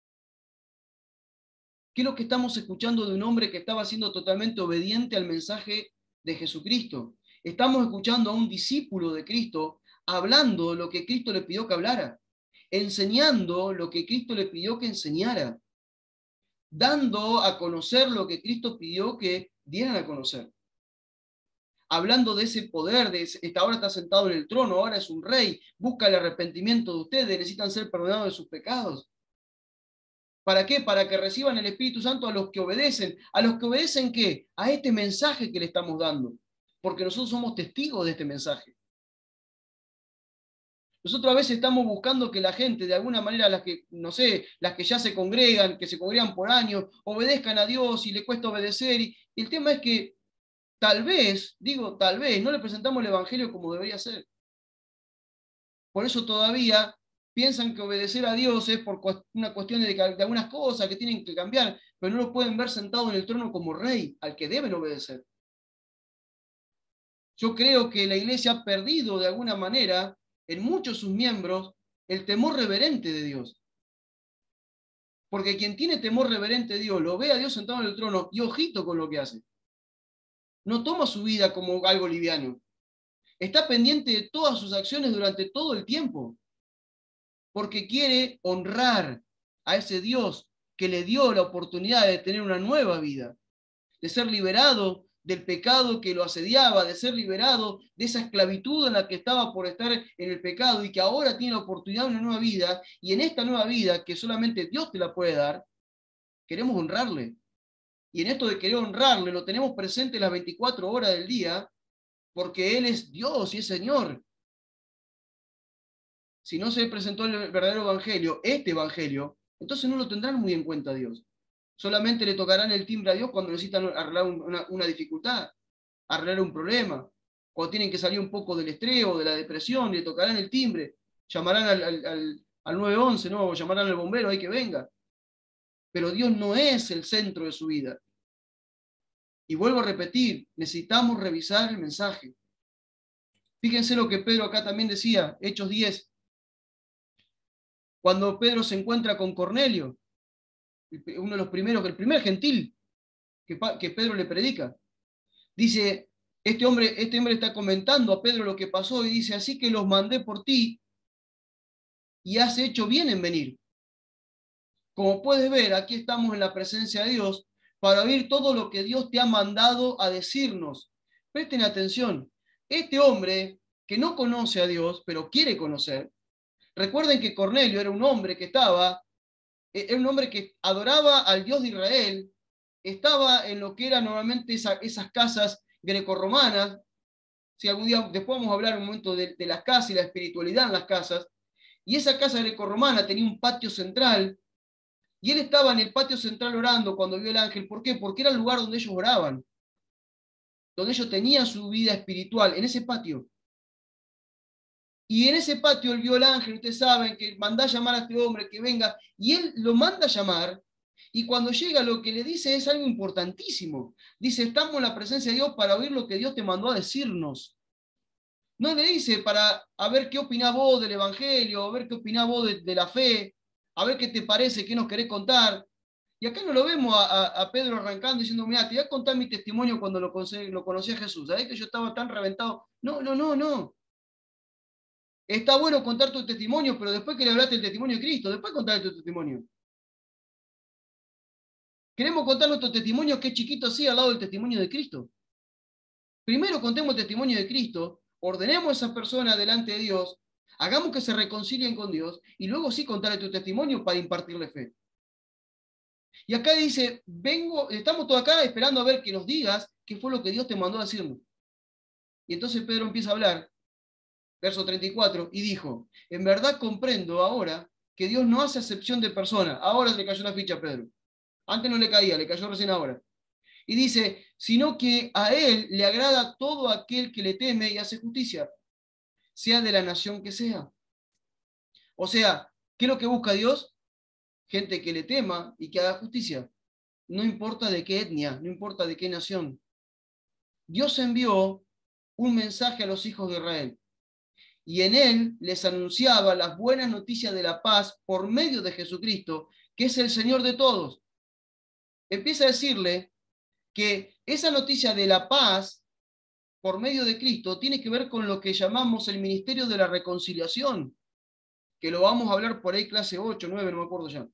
¿Qué es lo que estamos escuchando de un hombre que estaba siendo totalmente obediente al mensaje de Jesucristo? Estamos escuchando a un discípulo de Cristo hablando lo que Cristo le pidió que hablara, enseñando lo que Cristo le pidió que enseñara, dando a conocer lo que Cristo pidió que dieran a conocer. Hablando de ese poder, de ese, ahora está sentado en el trono, ahora es un rey, busca el arrepentimiento de ustedes, necesitan ser perdonados de sus pecados. ¿Para qué? Para que reciban el Espíritu Santo a los que obedecen. ¿A los que obedecen qué? A este mensaje que le estamos dando. Porque nosotros somos testigos de este mensaje. Nosotros a veces estamos buscando que la gente, de alguna manera, las que, no sé, las que ya se congregan, que se congregan por años, obedezcan a Dios y le cuesta obedecer. Y, y el tema es que tal vez, digo tal vez, no le presentamos el Evangelio como debería ser. Por eso todavía piensan que obedecer a Dios es por una cuestión de, de algunas cosas que tienen que cambiar, pero no lo pueden ver sentado en el trono como rey, al que deben obedecer. Yo creo que la iglesia ha perdido de alguna manera, en muchos de sus miembros, el temor reverente de Dios. Porque quien tiene temor reverente de Dios, lo ve a Dios sentado en el trono y ojito con lo que hace. No toma su vida como algo liviano. Está pendiente de todas sus acciones durante todo el tiempo. Porque quiere honrar a ese Dios que le dio la oportunidad de tener una nueva vida, de ser liberado del pecado que lo asediaba, de ser liberado de esa esclavitud en la que estaba por estar en el pecado y que ahora tiene la oportunidad de una nueva vida, y en esta nueva vida que solamente Dios te la puede dar, queremos honrarle. Y en esto de querer honrarle lo tenemos presente las veinticuatro horas del día, porque Él es Dios y es Señor. Si no se presentó el verdadero evangelio, este evangelio, entonces no lo tendrán muy en cuenta Dios. Solamente le tocarán el timbre a Dios cuando necesitan arreglar una, una dificultad, arreglar un problema, cuando tienen que salir un poco del estrés o de la depresión, le tocarán el timbre, llamarán al, al, al, al nueve once, ¿no? O llamarán al bombero, hay que venga. Pero Dios no es el centro de su vida. Y vuelvo a repetir, necesitamos revisar el mensaje. Fíjense lo que Pedro acá también decía, Hechos diez. Cuando Pedro se encuentra con Cornelio, uno de los primeros, el primer gentil que, que Pedro le predica, dice, este hombre, este hombre está comentando a Pedro lo que pasó y dice, así que los mandé por ti y has hecho bien en venir. Como puedes ver, aquí estamos en la presencia de Dios para oír todo lo que Dios te ha mandado a decirnos. Presten atención, este hombre que no conoce a Dios, pero quiere conocer, recuerden que Cornelio era un hombre que estaba, era un hombre que adoraba al Dios de Israel, estaba en lo que eran normalmente esa, esas casas grecorromanas. Si algún día, después vamos a hablar un momento de, de las casas y la espiritualidad en las casas, y esa casa grecorromana tenía un patio central, y él estaba en el patio central orando cuando vio el ángel. ¿Por qué? Porque era el lugar donde ellos oraban, donde ellos tenían su vida espiritual, en ese patio. Y en ese patio él vio al ángel, ustedes saben, que manda a llamar a este hombre, que venga, y él lo manda a llamar, y cuando llega lo que le dice es algo importantísimo. Dice, estamos en la presencia de Dios para oír lo que Dios te mandó a decirnos. No le dice para a ver qué opinás vos del Evangelio, a ver qué opinás vos de, de la fe, a ver qué te parece, qué nos querés contar. Y acá no lo vemos a, a, a Pedro arrancando diciendo, mira, te voy a contar mi testimonio cuando lo, lo conocí a Jesús. ¿Sabés que yo estaba tan reventado? No, no, no, no. Está bueno contar tu testimonio, pero después que le hablaste el testimonio de Cristo, después contar tu testimonio. Queremos contar nuestro testimonio que es chiquito así al lado del testimonio de Cristo. Primero contemos el testimonio de Cristo, ordenemos a esas personas delante de Dios, hagamos que se reconcilien con Dios y luego sí contarle tu testimonio para impartirle fe. Y acá dice, vengo, estamos todos acá esperando a ver que nos digas qué fue lo que Dios te mandó a decirnos. Y entonces Pedro empieza a hablar, verso treinta y cuatro, y dijo, en verdad comprendo ahora que Dios no hace acepción de personas. Ahora le cayó la ficha a Pedro. Antes no le caía, le cayó recién ahora. Y dice, sino que a él le agrada todo aquel que le teme y hace justicia, sea de la nación que sea. O sea, ¿qué es lo que busca Dios? Gente que le tema y que haga justicia. No importa de qué etnia, no importa de qué nación. Dios envió un mensaje a los hijos de Israel y en él les anunciaba las buenas noticias de la paz por medio de Jesucristo, que es el Señor de todos. Empieza a decirle que esa noticia de la paz por medio de Cristo tiene que ver con lo que llamamos el ministerio de la reconciliación, que lo vamos a hablar por ahí clase ocho, nueve, no me acuerdo ya.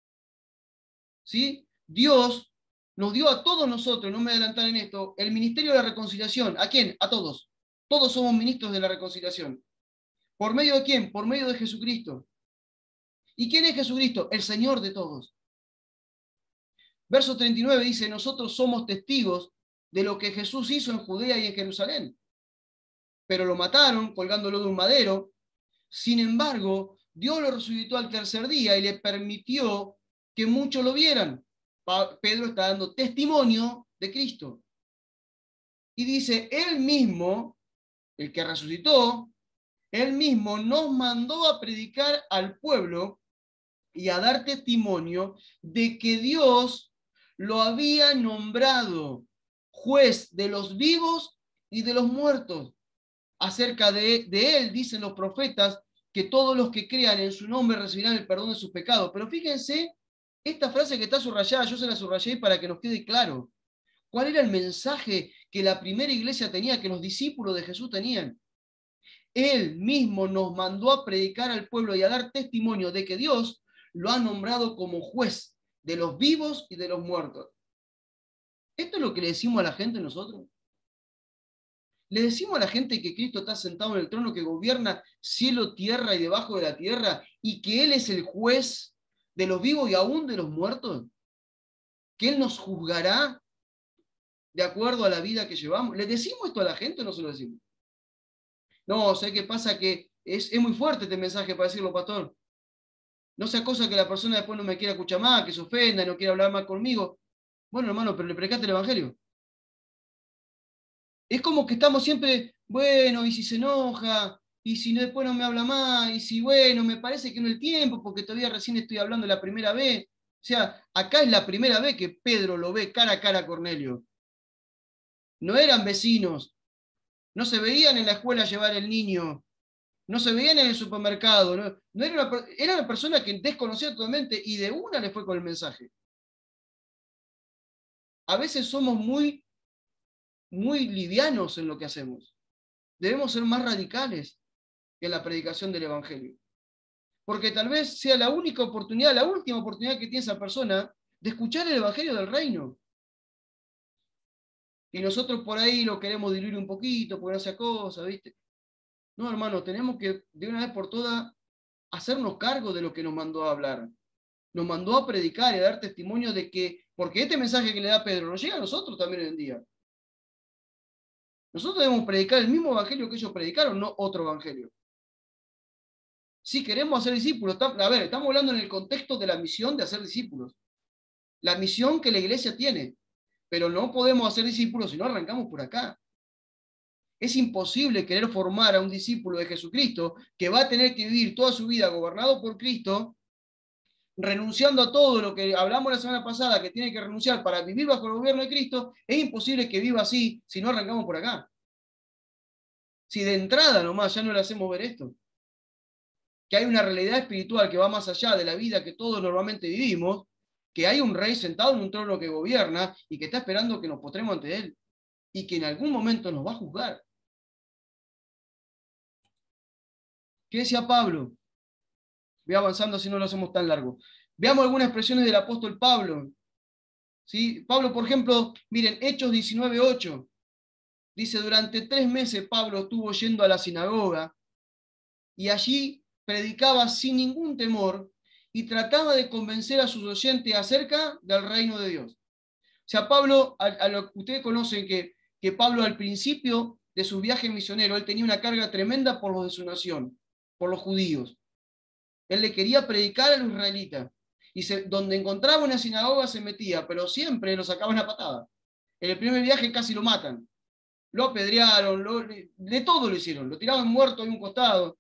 ¿Sí? Dios nos dio a todos nosotros, no me adelantar en esto, el ministerio de la reconciliación. ¿A quién? A todos. Todos somos ministros de la reconciliación. ¿Por medio de quién? Por medio de Jesucristo. ¿Y quién es Jesucristo? El Señor de todos. Verso treinta y nueve dice, nosotros somos testigos de lo que Jesús hizo en Judea y en Jerusalén. Pero lo mataron colgándolo de un madero. Sin embargo, Dios lo resucitó al tercer día y le permitió que muchos lo vieran. Pedro está dando testimonio de Cristo. Y dice, él mismo, el que resucitó, él mismo nos mandó a predicar al pueblo y a dar testimonio de que Dios lo había nombrado juez de los vivos y de los muertos. Acerca de, de él dicen los profetas que todos los que crean en su nombre recibirán el perdón de sus pecados. Pero fíjense, esta frase que está subrayada, yo se la subrayé para que nos quede claro. ¿Cuál era el mensaje que la primera iglesia tenía, que los discípulos de Jesús tenían? Él mismo nos mandó a predicar al pueblo y a dar testimonio de que Dios lo ha nombrado como juez de los vivos y de los muertos. ¿Esto es lo que le decimos a la gente nosotros? Le decimos a la gente que Cristo está sentado en el trono, que gobierna cielo, tierra y debajo de la tierra, y que Él es el juez de los vivos y aún de los muertos, que Él nos juzgará de acuerdo a la vida que llevamos. ¿Le decimos esto a la gente o no se lo decimos? No, sé qué pasa que es, es muy fuerte este mensaje para decirlo, pastor. No sea cosa que la persona después no me quiera escuchar más, que se ofenda, no quiera hablar más conmigo. Bueno, hermano, pero le predicaste el Evangelio. Es como que estamos siempre, bueno, y si se enoja, y si después no me habla más, y si, bueno, me parece que no es el tiempo, porque todavía recién estoy hablando la primera vez. O sea, acá es la primera vez que Pedro lo ve cara a cara a Cornelio. No eran vecinos, no se veían en la escuela llevar el niño, no se veían en el supermercado, no, no era, una, era una persona que desconocía totalmente y de una le fue con el mensaje. A veces somos muy, muy livianos en lo que hacemos. Debemos ser más radicales en la predicación del Evangelio. Porque tal vez sea la única oportunidad, la última oportunidad que tiene esa persona de escuchar el Evangelio del Reino. Y nosotros por ahí lo queremos diluir un poquito, porque no sea cosa, ¿viste? No, hermano, tenemos que de una vez por todas hacernos cargo de lo que nos mandó a hablar. Nos mandó a predicar y a dar testimonio de que, porque este mensaje que le da Pedro nos llega a nosotros también hoy en día. Nosotros debemos predicar el mismo evangelio que ellos predicaron, no otro evangelio. Si queremos hacer discípulos, a ver, estamos hablando en el contexto de la misión de hacer discípulos. La misión que la iglesia tiene. Pero no podemos hacer discípulos si no arrancamos por acá. Es imposible querer formar a un discípulo de Jesucristo que va a tener que vivir toda su vida gobernado por Cristo, renunciando a todo lo que hablamos la semana pasada, que tiene que renunciar para vivir bajo el gobierno de Cristo. Es imposible que viva así si no arrancamos por acá. Si de entrada nomás ya no le hacemos ver esto, que hay una realidad espiritual que va más allá de la vida que todos normalmente vivimos, que hay un rey sentado en un trono que gobierna y que está esperando que nos postremos ante él y que en algún momento nos va a juzgar. ¿Qué decía Pablo? Voy avanzando si no lo hacemos tan largo. Veamos algunas expresiones del apóstol Pablo. ¿Sí? Pablo, por ejemplo, miren, Hechos diecinueve ocho. Dice, durante tres meses Pablo estuvo yendo a la sinagoga y allí predicaba sin ningún temor y trataba de convencer a sus oyentes acerca del reino de Dios. O sea, Pablo, a, a lo que ustedes conocen que, que Pablo al principio de su viaje misionero, él tenía una carga tremenda por los de su nación, por los judíos. Él le quería predicar a los israelitas. Y se, donde encontraba una sinagoga se metía, pero siempre lo sacaban a patada. En el primer viaje casi lo matan. Lo apedrearon, lo, de todo lo hicieron. Lo tiraban muerto en un costado.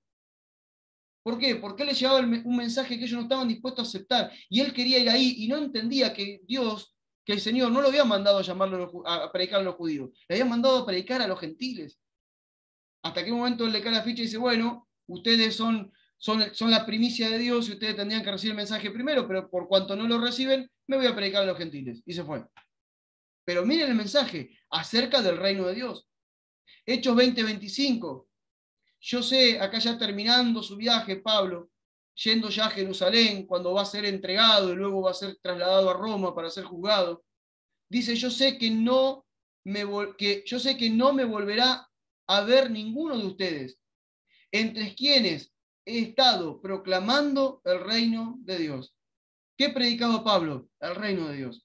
¿Por qué? Porque él le llevaba un mensaje que ellos no estaban dispuestos a aceptar. Y él quería ir ahí y no entendía que Dios, que el Señor no lo había mandado a, llamarlo, a predicar a los judíos. Le había mandado a predicar a los gentiles. Hasta que un momento él le cae la ficha y dice, bueno, ustedes son, son, son la primicia de Dios y ustedes tendrían que recibir el mensaje primero, pero por cuanto no lo reciben, me voy a predicar a los gentiles. Y se fue. Pero miren el mensaje acerca del reino de Dios. Hechos veinte veinticinco. Yo sé, acá ya terminando su viaje, Pablo, yendo ya a Jerusalén, cuando va a ser entregado y luego va a ser trasladado a Roma para ser juzgado, dice, yo sé que no me, que, yo sé que no me volverá a ver ninguno de ustedes, entre quienes he estado proclamando el reino de Dios. ¿Qué predicaba Pablo? El reino de Dios.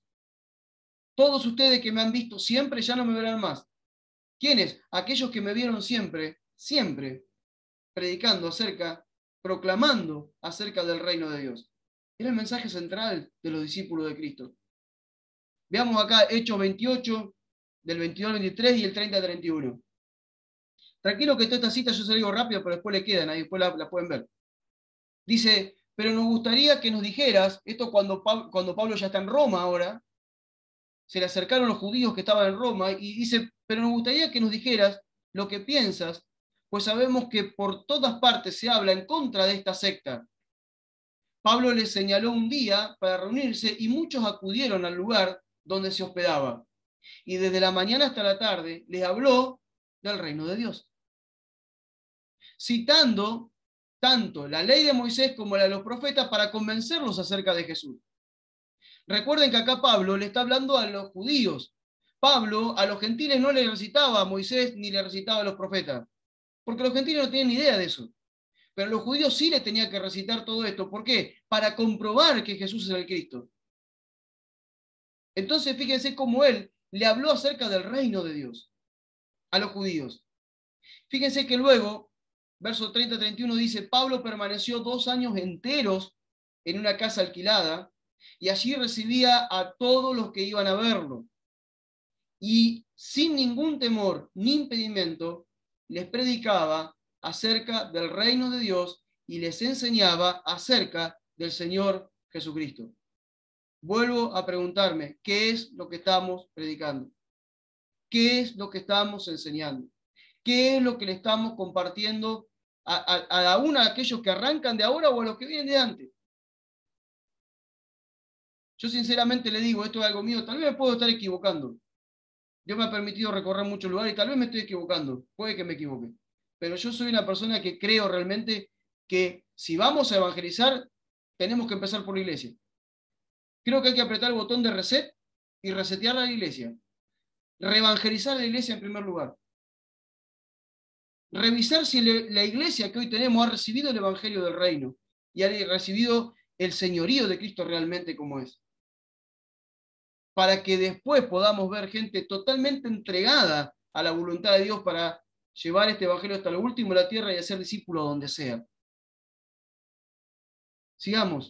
Todos ustedes que me han visto siempre ya no me verán más. ¿Quiénes? Aquellos que me vieron siempre, siempre, predicando acerca, proclamando acerca del reino de Dios. Era el mensaje central de los discípulos de Cristo. Veamos acá Hechos veintiocho, del veintidós al veintitrés y el treinta al treinta y uno. Tranquilo que toda esta cita yo se la digo rápido, pero después le quedan, ahí después la, la pueden ver. Dice, pero nos gustaría que nos dijeras, esto cuando, cuando Pablo ya está en Roma ahora, se le acercaron los judíos que estaban en Roma y dice, pero nos gustaría que nos dijeras lo que piensas, pues sabemos que por todas partes se habla en contra de esta secta. Pablo les señaló un día para reunirse y muchos acudieron al lugar donde se hospedaba. Y desde la mañana hasta la tarde les habló del reino de Dios, citando tanto la ley de Moisés como la de los profetas para convencerlos acerca de Jesús. Recuerden que acá Pablo le está hablando a los judíos. Pablo a los gentiles no le recitaba a Moisés ni le recitaba a los profetas, porque los gentiles no tienen ni idea de eso. Pero los judíos sí le tenían que recitar todo esto. ¿Por qué? Para comprobar que Jesús es el Cristo. Entonces fíjense cómo él le habló acerca del reino de Dios a los judíos. Fíjense que luego, verso treinta a treinta y uno dice, Pablo permaneció dos años enteros en una casa alquilada y allí recibía a todos los que iban a verlo. Y sin ningún temor ni impedimento les predicaba acerca del reino de Dios y les enseñaba acerca del Señor Jesucristo. Vuelvo a preguntarme, ¿qué es lo que estamos predicando? ¿Qué es lo que estamos enseñando? ¿Qué es lo que le estamos compartiendo a, a, a uno de aquellos que arrancan de ahora o a los que vienen de antes? Yo sinceramente le digo, esto es algo mío, tal vez me puedo estar equivocando. Dios me ha permitido recorrer muchos lugares y tal vez me estoy equivocando, puede que me equivoque. Pero yo soy una persona que creo realmente que si vamos a evangelizar, tenemos que empezar por la iglesia. Creo que hay que apretar el botón de reset y resetear a la iglesia. Reevangelizar a la iglesia en primer lugar. Revisar si la iglesia que hoy tenemos ha recibido el evangelio del reino y ha recibido el señorío de Cristo realmente como es. Para que después podamos ver gente totalmente entregada a la voluntad de Dios para llevar este evangelio hasta lo último de la tierra y hacer discípulos donde sea. Sigamos.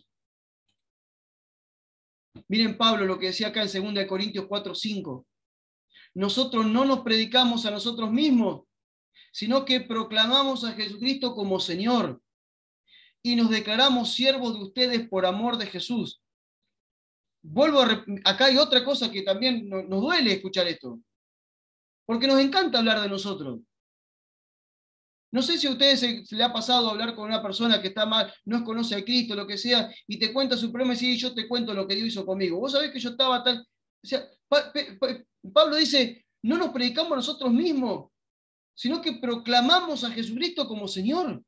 Miren Pablo lo que decía acá en segunda de Corintios cuatro, cinco. Nosotros no nos predicamos a nosotros mismos, sino que proclamamos a Jesucristo como Señor y nos declaramos siervos de ustedes por amor de Jesús. Vuelvo a acá hay otra cosa que también nos duele escuchar esto, porque nos encanta hablar de nosotros. No sé si a ustedes se, se le ha pasado hablar con una persona que está mal, no conoce a Cristo, lo que sea, y te cuenta su problema y dice, yo te cuento lo que Dios hizo conmigo. Vos sabés que yo estaba tan... O sea, pa, pa, pa, Pablo dice, no nos predicamos nosotros mismos, sino que proclamamos a Jesucristo como Señor.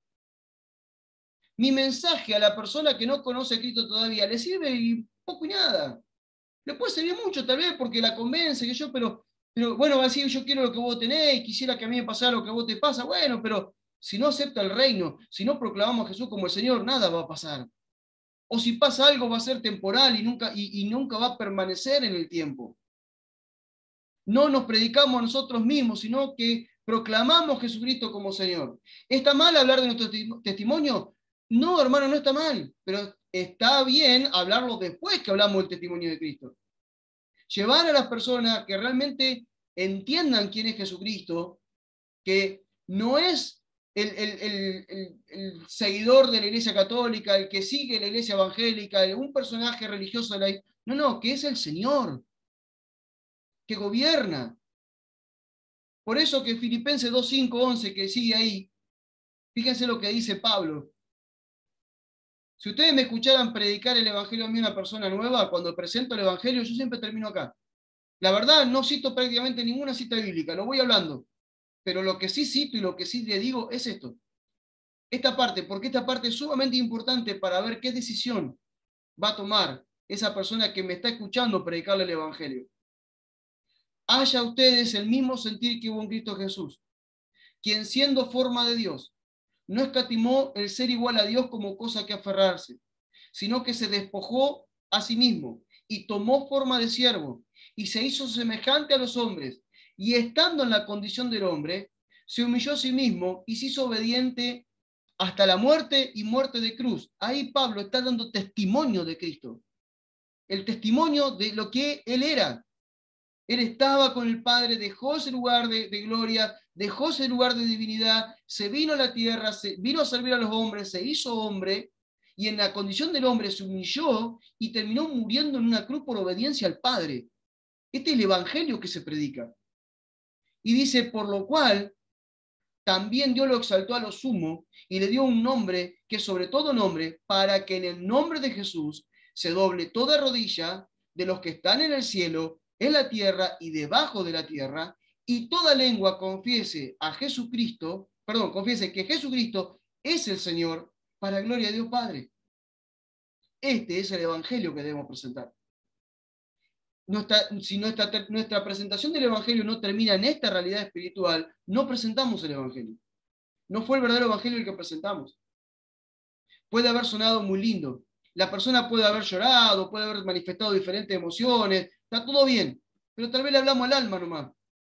Mi mensaje a la persona que no conoce a Cristo todavía le sirve y poco y nada. Le puede servir mucho, tal vez, porque la convence, que yo, pero, pero bueno, va a decir, yo quiero lo que vos tenés, quisiera que a mí me pasara lo que a vos te pasa. Bueno, pero si no acepta el reino, si no proclamamos a Jesús como el Señor, nada va a pasar. O si pasa algo, va a ser temporal y nunca, y, y nunca va a permanecer en el tiempo. No nos predicamos a nosotros mismos, sino que proclamamos a Jesucristo como Señor. ¿Está mal hablar de nuestro testimonio? No, hermano, no está mal, pero está bien hablarlo después que hablamos del testimonio de Cristo. Llevar a las personas que realmente entiendan quién es Jesucristo, que no es el, el, el, el, el seguidor de la Iglesia Católica, el que sigue la Iglesia Evangélica, un personaje religioso de la... No, no, que es el Señor, que gobierna. Por eso que Filipenses dos, cinco, once, que sigue ahí, fíjense lo que dice Pablo. Si ustedes me escucharan predicar el Evangelio a mí a una persona nueva, cuando presento el Evangelio, yo siempre termino acá. La verdad, no cito prácticamente ninguna cita bíblica, lo voy hablando. Pero lo que sí cito y lo que sí le digo es esto. Esta parte, porque esta parte es sumamente importante para ver qué decisión va a tomar esa persona que me está escuchando predicarle el Evangelio. Haya ustedes el mismo sentir que hubo en Cristo Jesús, quien siendo forma de Dios, no escatimó el ser igual a Dios como cosa que aferrarse, sino que se despojó a sí mismo y tomó forma de siervo y se hizo semejante a los hombres y estando en la condición del hombre, se humilló a sí mismo y se hizo obediente hasta la muerte y muerte de cruz. Ahí Pablo está dando testimonio de Cristo, el testimonio de lo que él era. Él estaba con el Padre, dejó ese lugar de, de gloria, dejó ese lugar de divinidad, se vino a la tierra, se vino a servir a los hombres, se hizo hombre, y en la condición del hombre se humilló y terminó muriendo en una cruz por obediencia al Padre. Este es el evangelio que se predica. Y dice, por lo cual, también Dios lo exaltó a lo sumo y le dio un nombre que sobre todo nombre, para que en el nombre de Jesús se doble toda rodilla de los que están en el cielo, en la tierra y debajo de la tierra, y toda lengua confiese a Jesucristo, perdón, confiese que Jesucristo es el Señor, para gloria de Dios Padre. Este es el evangelio que debemos presentar. Nuestra, si nuestra, nuestra presentación del evangelio no termina en esta realidad espiritual, no presentamos el evangelio. No fue el verdadero evangelio el que presentamos. Puede haber sonado muy lindo. La persona puede haber llorado, puede haber manifestado diferentes emociones, está todo bien, pero tal vez le hablamos al alma nomás.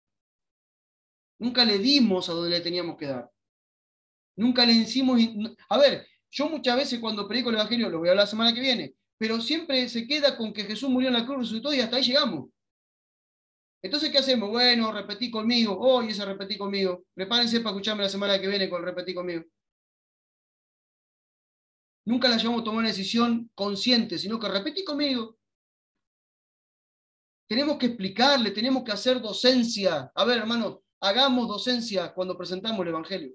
Nunca le dimos a donde le teníamos que dar. Nunca le hicimos... A ver, yo muchas veces cuando predico el evangelio, lo voy a hablar la semana que viene, pero siempre se queda con que Jesús murió en la cruz, resucitó y hasta ahí llegamos. Entonces, ¿qué hacemos? Bueno, repetí conmigo, hoy oh, ese repetí conmigo. Prepárense para escucharme la semana que viene con el repetí conmigo. Nunca la llevamos a tomar una decisión consciente, sino que repetí conmigo. Tenemos que explicarle, tenemos que hacer docencia. A ver, hermano, hagamos docencia cuando presentamos el Evangelio.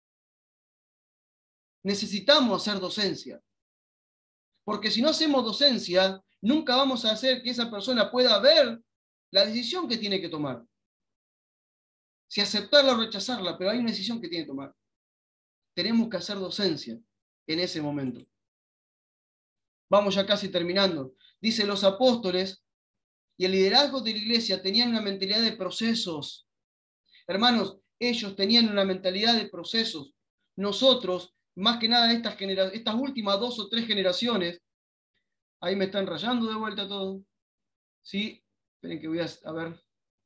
Necesitamos hacer docencia. Porque si no hacemos docencia, nunca vamos a hacer que esa persona pueda ver la decisión que tiene que tomar. Si aceptarla o rechazarla, pero hay una decisión que tiene que tomar. Tenemos que hacer docencia en ese momento. Vamos ya casi terminando. Dice, los apóstoles y el liderazgo de la iglesia tenían una mentalidad de procesos. Hermanos, ellos tenían una mentalidad de procesos. Nosotros, más que nada estas, genera estas últimas dos o tres generaciones, ahí me están rayando de vuelta todo. Sí, esperen que voy a, a ver.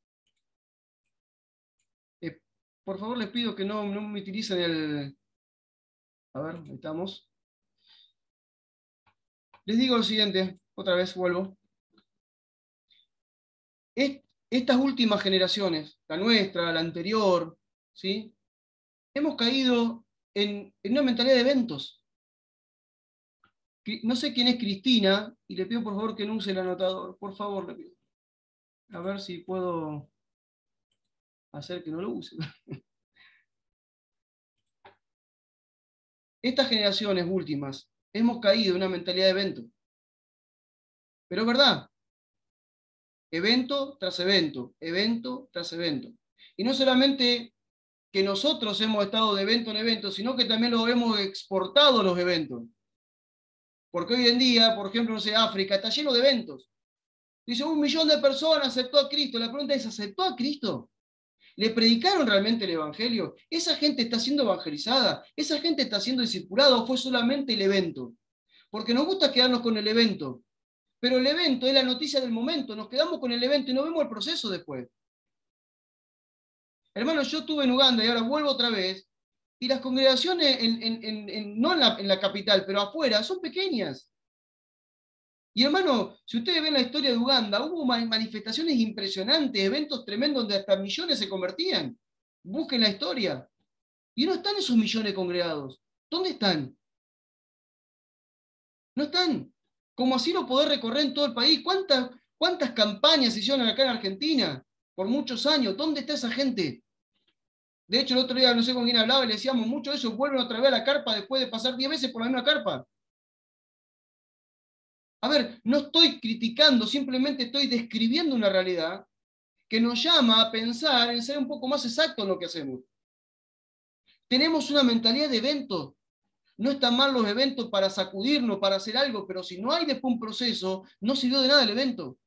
Eh, por favor, les pido que no, no me utilicen el... A ver, ahí estamos. les digo lo siguiente, otra vez vuelvo. Es, estas últimas generaciones, la nuestra, la anterior, ¿sí? Hemos caído en, en una mentalidad de eventos. No sé quién es Cristina, y le pido por favor que no use el anotador, por favor, le pido. A ver si puedo hacer que no lo use. Estas generaciones últimas hemos caído en una mentalidad de evento. Pero es verdad. Evento tras evento, evento tras evento. Y no solamente que nosotros hemos estado de evento en evento, sino que también lo hemos exportado los eventos. Porque hoy en día, por ejemplo, no sé, África está lleno de eventos. Dice, un millón de personas aceptó a Cristo. La pregunta es, ¿aceptó a Cristo? ¿Le predicaron realmente el Evangelio? ¿Esa gente está siendo evangelizada? ¿Esa gente está siendo discipulada o fue solamente el evento? Porque nos gusta quedarnos con el evento, pero el evento es la noticia del momento, nos quedamos con el evento y no vemos el proceso después. Hermano, yo estuve en Uganda y ahora vuelvo otra vez, y las congregaciones, en, en, en, en, no en la, en la capital, pero afuera, son pequeñas. Y hermano, si ustedes ven la historia de Uganda, hubo manifestaciones impresionantes, eventos tremendos donde hasta millones se convertían. Busquen la historia. Y no están esos millones congregados. ¿Dónde están? No están. Como así lo poder recorrer en todo el país. ¿Cuántas, cuántas campañas se hicieron acá en Argentina por muchos años? ¿Dónde está esa gente? De hecho, el otro día no sé con quién hablaba y le decíamos, muchos de esos vuelven otra vez a la carpa después de pasar diez veces por la misma carpa. A ver, no estoy criticando, simplemente estoy describiendo una realidad que nos llama a pensar en ser un poco más exactos en lo que hacemos. Tenemos una mentalidad de evento. No están mal los eventos para sacudirnos, para hacer algo, pero si no hay después un proceso, no sirvió de nada el evento.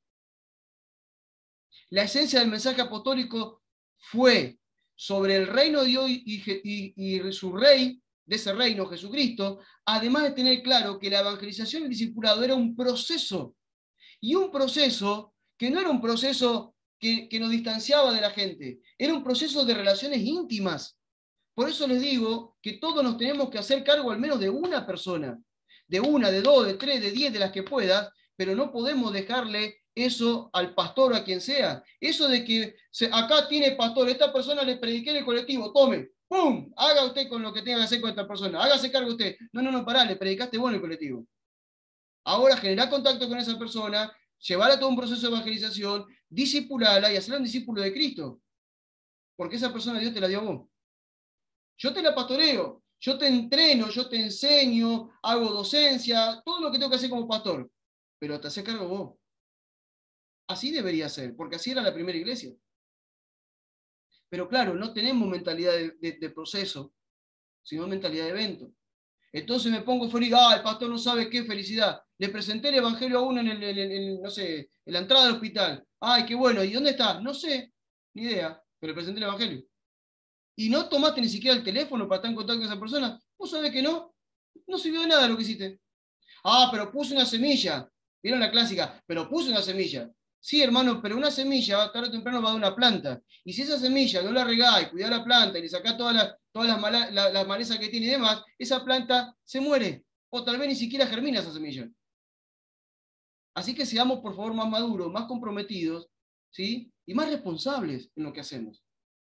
La esencia del mensaje apostólico fue sobre el reino de Dios y, y, y su rey, de ese reino, Jesucristo, además de tener claro que la evangelización y el discipulado era un proceso, y un proceso que no era un proceso que, que nos distanciaba de la gente, era un proceso de relaciones íntimas. Por eso les digo que todos nos tenemos que hacer cargo al menos de una persona, de una, de dos, de tres, de diez, de las que puedas, pero no podemos dejarle eso al pastor o a quien sea. Eso de que se, acá tiene pastor, esta persona le prediqué en el colectivo, tome, ¡pum! Haga usted con lo que tenga que hacer con esta persona, hágase cargo usted. No, no, no, pará, le predicaste vos en el colectivo. Ahora generar contacto con esa persona, llevar a todo un proceso de evangelización, discipularla y hacerla un discípulo de Cristo. Porque esa persona Dios te la dio a vos. Yo te la pastoreo, yo te entreno, yo te enseño, hago docencia, todo lo que tengo que hacer como pastor, pero te haces cargo vos. Así debería ser, porque así era la primera iglesia. Pero claro, no tenemos mentalidad de, de, de proceso, sino mentalidad de evento. Entonces me pongo feliz, ah, el pastor no sabe qué felicidad. Le presenté el evangelio a uno en, el, en, el, en, no sé, en la entrada del hospital. Ay, qué bueno, ¿y dónde está? No sé, ni idea, pero le presenté el evangelio. Y no tomaste ni siquiera el teléfono para estar en contacto con esa persona, vos sabés que no, no sirvió de nada lo que hiciste. Ah, pero puse una semilla. ¿Vieron la clásica? Pero puse una semilla. Sí, hermano, pero una semilla tarde o temprano va a dar una planta. Y si esa semilla no la regás y cuidás la planta y le sacás todas las todas las mala, la, la malezas que tiene y demás, esa planta se muere. O tal vez ni siquiera germina esa semilla. Así que seamos, por favor, más maduros, más comprometidos, ¿sí? Y más responsables en lo que hacemos.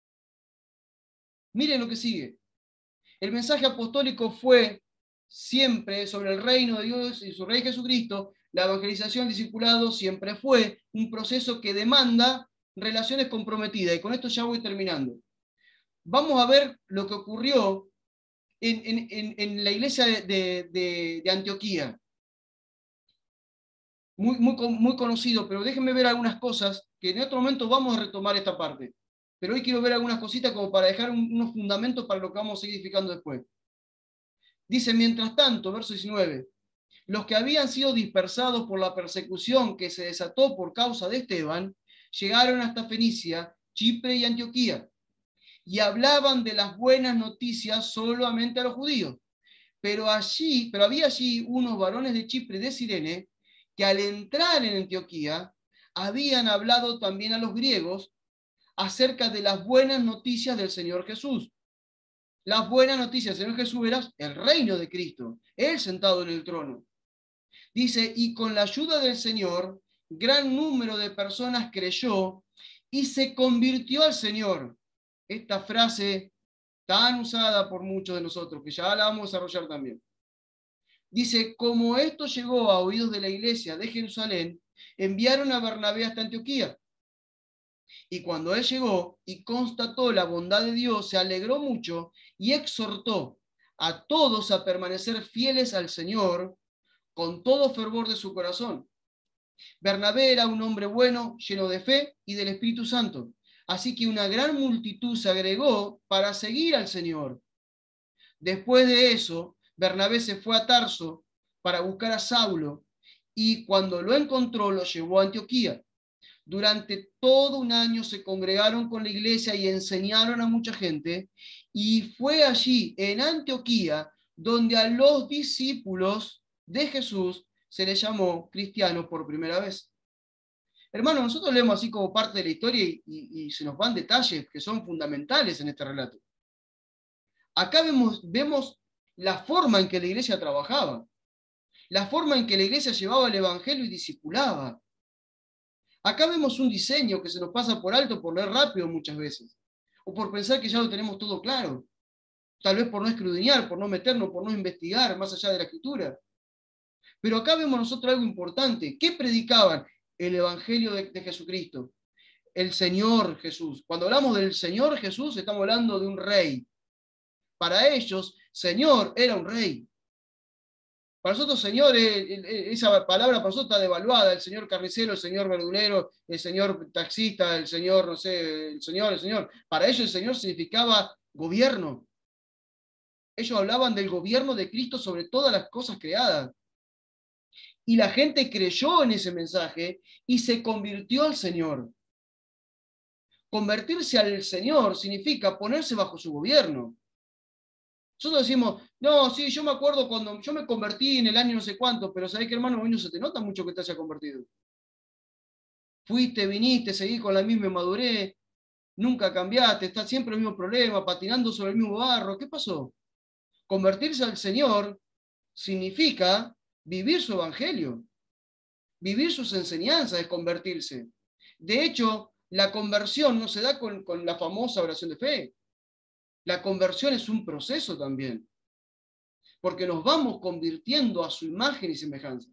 Miren lo que sigue. El mensaje apostólico fue siempre sobre el reino de Dios y su Rey Jesucristo. La evangelización, discipulado, siempre fue un proceso que demanda relaciones comprometidas. Y con esto ya voy terminando. Vamos a ver lo que ocurrió en, en, en, en la iglesia de, de, de Antioquía. Muy, muy, muy conocido, pero déjenme ver algunas cosas que en otro momento vamos a retomar esta parte. Pero hoy quiero ver algunas cositas como para dejar un, unos fundamentos para lo que vamos a seguir edificando después. Dice, mientras tanto, verso diecinueve, los que habían sido dispersados por la persecución que se desató por causa de Esteban, llegaron hasta Fenicia, Chipre y Antioquía, y hablaban de las buenas noticias solamente a los judíos. Pero allí, pero había allí unos varones de Chipre y de Cirene, que al entrar en Antioquía, habían hablado también a los griegos acerca de las buenas noticias del Señor Jesús. Las buenas noticias del Señor Jesús era el reino de Cristo, Él sentado en el trono. Dice, y con la ayuda del Señor, gran número de personas creyó y se convirtió al Señor. Esta frase tan usada por muchos de nosotros, que ya la vamos a desarrollar también. Dice, como esto llegó a oídos de la iglesia de Jerusalén, enviaron a Bernabé hasta Antioquía. Y cuando él llegó y constató la bondad de Dios, se alegró mucho y exhortó a todos a permanecer fieles al Señor con todo fervor de su corazón. Bernabé era un hombre bueno, lleno de fe y del Espíritu Santo. Así que una gran multitud se agregó para seguir al Señor. Después de eso, Bernabé se fue a Tarso para buscar a Saulo y cuando lo encontró lo llevó a Antioquía. Durante todo un año se congregaron con la iglesia y enseñaron a mucha gente, y fue allí, en Antioquía, donde a los discípulos de Jesús se les llamó cristianos por primera vez. Hermanos, nosotros leemos así como parte de la historia y, y, y se nos van detalles que son fundamentales en este relato. Acá vemos, vemos la forma en que la iglesia trabajaba, la forma en que la iglesia llevaba el evangelio y discipulaba. Acá vemos un diseño que se nos pasa por alto por leer rápido muchas veces, o por pensar que ya lo tenemos todo claro, tal vez por no escudriñar, por no meternos, por no investigar más allá de la escritura. Pero acá vemos nosotros algo importante. ¿Qué predicaban? El evangelio de, de Jesucristo, el Señor Jesús. Cuando hablamos del Señor Jesús, estamos hablando de un rey. Para ellos, Señor era un rey. Para nosotros, Señor, esa palabra para nosotros está devaluada. El Señor carnicero, el Señor verdulero, el Señor taxista, el Señor, no sé, el Señor, el Señor. Para ellos el Señor significaba gobierno. Ellos hablaban del gobierno de Cristo sobre todas las cosas creadas. Y la gente creyó en ese mensaje y se convirtió al Señor. Convertirse al Señor significa ponerse bajo su gobierno. Nosotros decimos, no, sí, yo me acuerdo cuando yo me convertí en el año no sé cuánto, pero ¿sabés qué, hermano? Hoy no se te nota mucho que te haya convertido. Fuiste, viniste, seguís con la misma madurez, nunca cambiaste, estás siempre el mismo problema, patinando sobre el mismo barro. ¿Qué pasó? Convertirse al Señor significa vivir su evangelio, vivir sus enseñanzas, es convertirse. De hecho, la conversión no se da con, con la famosa oración de fe. La conversión es un proceso también, porque nos vamos convirtiendo a su imagen y semejanza.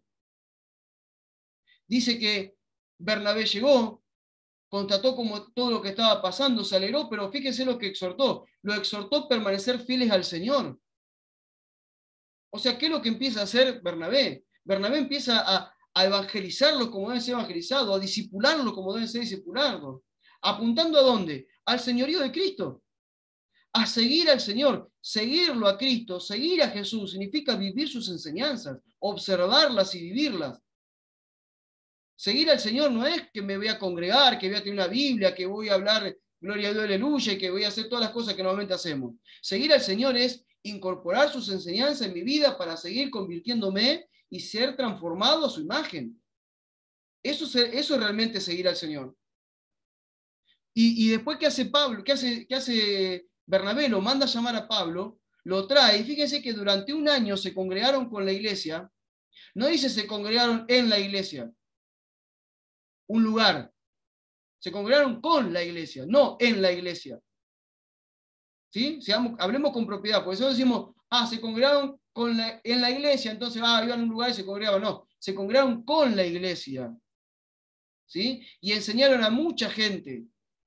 Dice que Bernabé llegó, constató como todo lo que estaba pasando, se alegró, pero fíjense lo que exhortó. Lo exhortó a permanecer fieles al Señor. O sea, ¿qué es lo que empieza a hacer Bernabé? Bernabé empieza a, a evangelizarlos como deben ser evangelizados, a discipularlos como deben ser discipulados. ¿Apuntando a dónde? Al señorío de Cristo. A seguir al Señor, seguirlo a Cristo, seguir a Jesús, significa vivir sus enseñanzas, observarlas y vivirlas. Seguir al Señor no es que me voy a congregar, que voy a tener una Biblia, que voy a hablar gloria a Dios, aleluya, y que voy a hacer todas las cosas que normalmente hacemos. Seguir al Señor es incorporar sus enseñanzas en mi vida para seguir convirtiéndome y ser transformado a su imagen. Eso es, eso es realmente seguir al Señor. Y, y después, ¿qué hace Pablo? ¿Qué hace, qué hace Bernabé? Lo manda a llamar a Pablo, lo trae, y fíjense que durante un año se congregaron con la iglesia. No dice se congregaron en la iglesia, un lugar. Se congregaron con la iglesia, no en la iglesia. ¿Sí? Seamos, hablemos con propiedad, porque si no decimos, ah, se congregaron con la, en la iglesia, entonces ah, iban a un lugar y se congregaban. No, se congregaron con la iglesia. ¿Sí? Y enseñaron a mucha gente.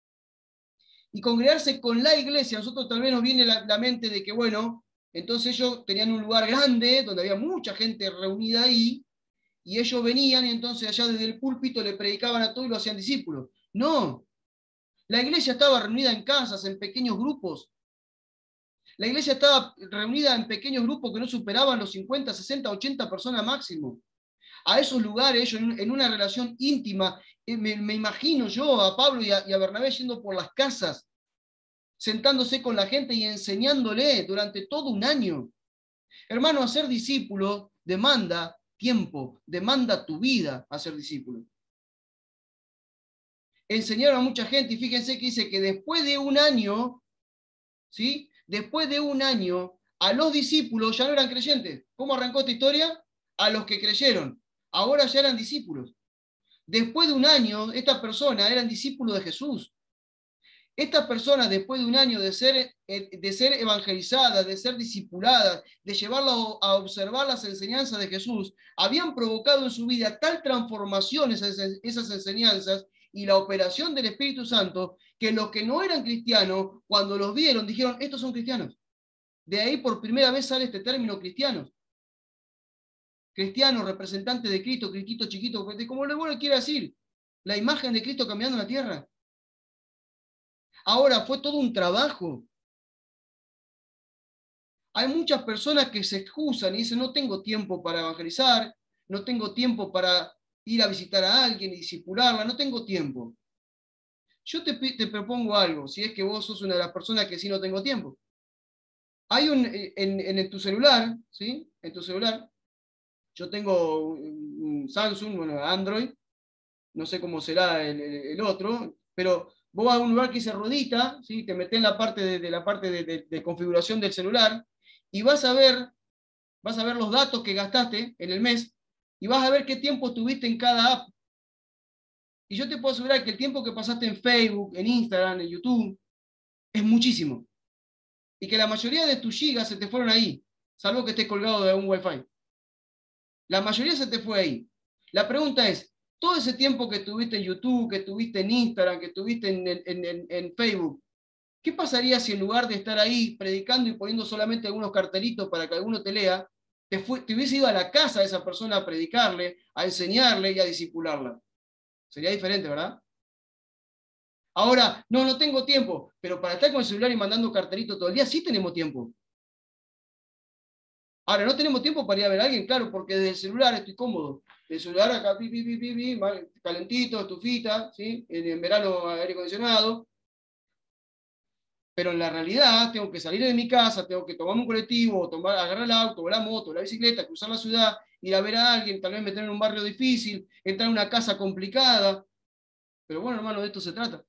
Y congregarse con la iglesia, a nosotros tal vez nos viene la, la mente de que, bueno, entonces ellos tenían un lugar grande, donde había mucha gente reunida ahí, y ellos venían y entonces allá desde el púlpito le predicaban a todos y lo hacían discípulos. No, la iglesia estaba reunida en casas, en pequeños grupos. La iglesia estaba reunida en pequeños grupos que no superaban los cincuenta, sesenta, ochenta personas máximo. A esos lugares, ellos en una relación íntima, me, me imagino yo a Pablo y a, y a Bernabé yendo por las casas, sentándose con la gente y enseñándole durante todo un año. Hermano, hacer discípulo demanda tiempo, demanda tu vida a ser discípulo. Enseñaron a mucha gente y fíjense que dice que después de un año, ¿sí? Después de un año, a los discípulos ya no eran creyentes. ¿Cómo arrancó esta historia? a los que creyeron. Ahora ya eran discípulos. Después de un año, estas personas eran discípulos de Jesús. Estas personas, después de un año de ser, de ser evangelizadas, de ser discipuladas, de llevarlas a observar las enseñanzas de Jesús, habían provocado en su vida tal transformación esas, esas enseñanzas y la operación del Espíritu Santo, que los que no eran cristianos, cuando los vieron, dijeron, estos son cristianos. De ahí por primera vez sale este término cristianos. Cristianos, representantes de Cristo, Cristito chiquito, como le bueno quiere decir, la imagen de Cristo caminando en la tierra. Ahora, fue todo un trabajo. Hay muchas personas que se excusan y dicen, no tengo tiempo para evangelizar, no tengo tiempo para ir a visitar a alguien y discipularla, no tengo tiempo. Yo te, te propongo algo, si es que vos sos una de las personas que sí no tengo tiempo. Hay un, en, en, en tu celular, ¿sí? En tu celular, yo tengo un Samsung, bueno, Android, no sé cómo será el, el, el otro, pero vos vas a un lugar que dice ruedita, ¿sí? Te metés en la parte, de, de la parte de, de, de configuración del celular y vas a ver, vas a ver los datos que gastaste en el mes y vas a ver qué tiempo tuviste en cada app. Y yo te puedo asegurar que el tiempo que pasaste en Facebook, en Instagram, en YouTube, es muchísimo. Y que la mayoría de tus gigas se te fueron ahí, salvo que estés colgado de un Wi-Fi. La mayoría se te fue ahí. La pregunta es, todo ese tiempo que tuviste en YouTube, que tuviste en Instagram, que tuviste en, en, en, en Facebook, ¿qué pasaría si en lugar de estar ahí predicando y poniendo solamente algunos cartelitos para que alguno te lea, te, fue, te hubiese ido a la casa de esa persona a predicarle, a enseñarle y a discipularla? Sería diferente, ¿verdad? Ahora, no, no tengo tiempo, pero para estar con el celular y mandando cartelitos todo el día, sí tenemos tiempo. Ahora, no tenemos tiempo para ir a ver a alguien, claro, porque desde el celular estoy cómodo. El celular acá, pi, pi, pi, pi, pi, calentito, estufita, ¿sí? En, en verano aire acondicionado. Pero en la realidad tengo que salir de mi casa, tengo que tomar un colectivo, tomar, agarrar el auto, o la moto, o la bicicleta, cruzar la ciudad, ir a ver a alguien, tal vez meterme en un barrio difícil, entrar en una casa complicada. Pero bueno, hermano, de esto se trata.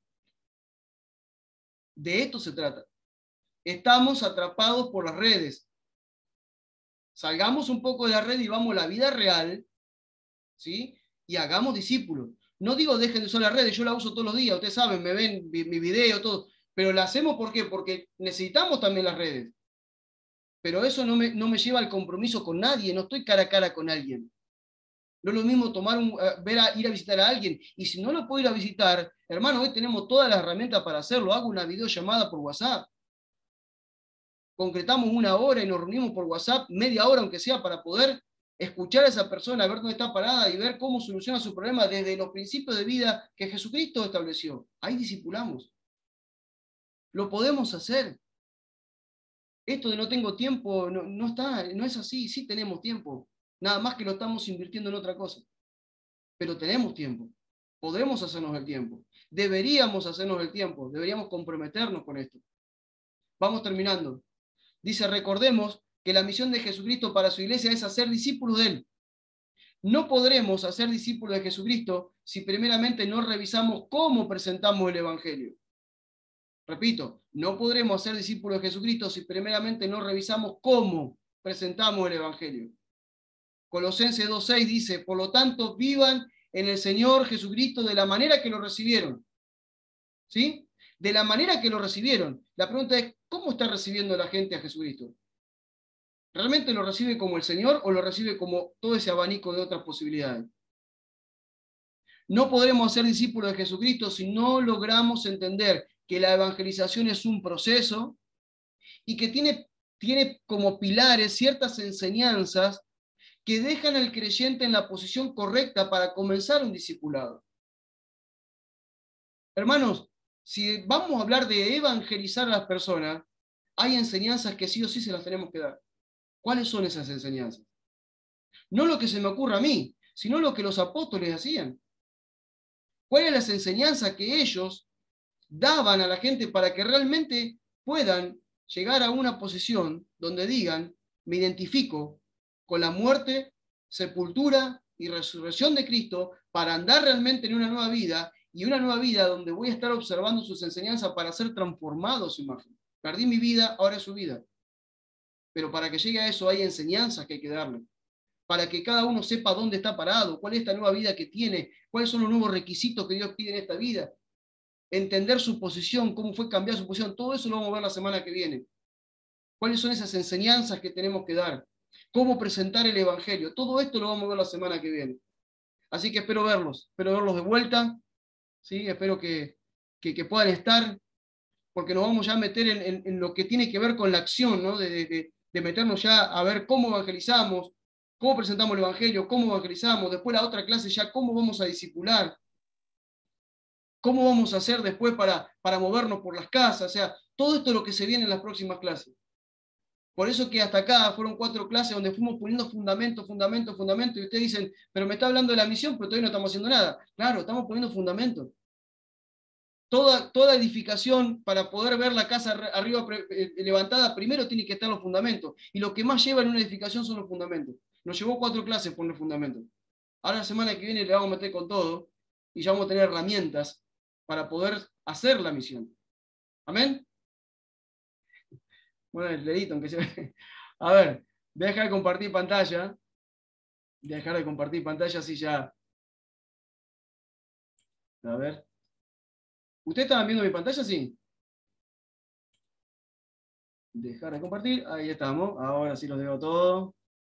De esto se trata. Estamos atrapados por las redes. Salgamos un poco de la red y vamos a la vida real, ¿sí? Y hagamos discípulos. No digo dejen de usar las redes, yo la uso todos los días, ustedes saben, me ven mi, mi video, todo. Pero la hacemos ¿por qué? Porque necesitamos también las redes. Pero eso no me, no me lleva al compromiso con nadie, no estoy cara a cara con alguien. No es lo mismo tomar un, ver a, ir a visitar a alguien, y si no lo puedo ir a visitar, hermano, hoy tenemos todas las herramientas para hacerlo, hago una videollamada por WhatsApp. Concretamos una hora y nos reunimos por WhatsApp, media hora aunque sea, para poder escuchar a esa persona, ver dónde está parada y ver cómo soluciona su problema desde los principios de vida que Jesucristo estableció. Ahí discipulamos. Lo podemos hacer. Esto de no tengo tiempo no, no está, no es así, sí tenemos tiempo. Nada más que lo estamos invirtiendo en otra cosa. Pero tenemos tiempo. Podemos hacernos el tiempo. Deberíamos hacernos el tiempo. Deberíamos comprometernos con esto. Vamos terminando. Dice, recordemos que la misión de Jesucristo para su iglesia es hacer discípulos de Él. No podremos hacer discípulos de Jesucristo si primeramente no revisamos cómo presentamos el Evangelio. Repito, no podremos hacer discípulos de Jesucristo si primeramente no revisamos cómo presentamos el Evangelio. Colosenses dos seis dice, por lo tanto, vivan en el Señor Jesucristo de la manera que lo recibieron. ¿Sí? De la manera que lo recibieron. La pregunta es, ¿cómo está recibiendo la gente a Jesucristo? ¿Realmente lo recibe como el Señor o lo recibe como todo ese abanico de otras posibilidades? No podremos ser discípulos de Jesucristo si no logramos entender que la evangelización es un proceso y que tiene, tiene como pilares ciertas enseñanzas que dejan al creyente en la posición correcta para comenzar un discipulado. Hermanos, si vamos a hablar de evangelizar a las personas, hay enseñanzas que sí o sí se las tenemos que dar. ¿Cuáles son esas enseñanzas? No lo que se me ocurra a mí, sino lo que los apóstoles hacían. ¿Cuáles son las enseñanzas que ellos daban a la gente para que realmente puedan llegar a una posición donde digan, me identifico con la muerte, sepultura y resurrección de Cristo para andar realmente en una nueva vida, y una nueva vida donde voy a estar observando sus enseñanzas para ser transformado a su imagen? Perdí mi vida, ahora es su vida. Pero para que llegue a eso hay enseñanzas que hay que darle. para que cada uno sepa dónde está parado, cuál es esta nueva vida que tiene, cuáles son los nuevos requisitos que Dios pide en esta vida, entender su posición, cómo fue cambiar su posición, todo eso lo vamos a ver la semana que viene. ¿Cuáles son esas enseñanzas que tenemos que dar? ¿Cómo presentar el Evangelio? Todo esto lo vamos a ver la semana que viene. Así que espero verlos, espero verlos de vuelta, ¿sí? Espero que, que, que puedan estar, porque nos vamos ya a meter en, en, en lo que tiene que ver con la acción, ¿no? de, de, de meternos ya a ver cómo evangelizamos, cómo presentamos el Evangelio, cómo evangelizamos, después la otra clase ya cómo vamos a discipular, cómo vamos a hacer después para, para movernos por las casas, o sea, todo esto es lo que se viene en las próximas clases. Por eso que hasta acá fueron cuatro clases donde fuimos poniendo fundamento, fundamento, fundamento, y ustedes dicen, pero me está hablando de la misión, pero todavía no estamos haciendo nada. Claro, estamos poniendo fundamento. Toda, toda edificación, para poder ver la casa arriba levantada, primero tiene que estar los fundamentos. Y lo que más lleva en una edificación son los fundamentos. Nos llevó cuatro clases poner fundamentos. Ahora la semana que viene le vamos a meter con todo, y ya vamos a tener herramientas para poder hacer la misión. ¿Amén? Bueno, el dedito, aunque sea. A ver, deja de compartir pantalla. Dejar de compartir pantalla, así ya. A ver. ¿Ustedes estaban viendo mi pantalla? Sí. Dejar de compartir. Ahí estamos. Ahora sí los veo todos.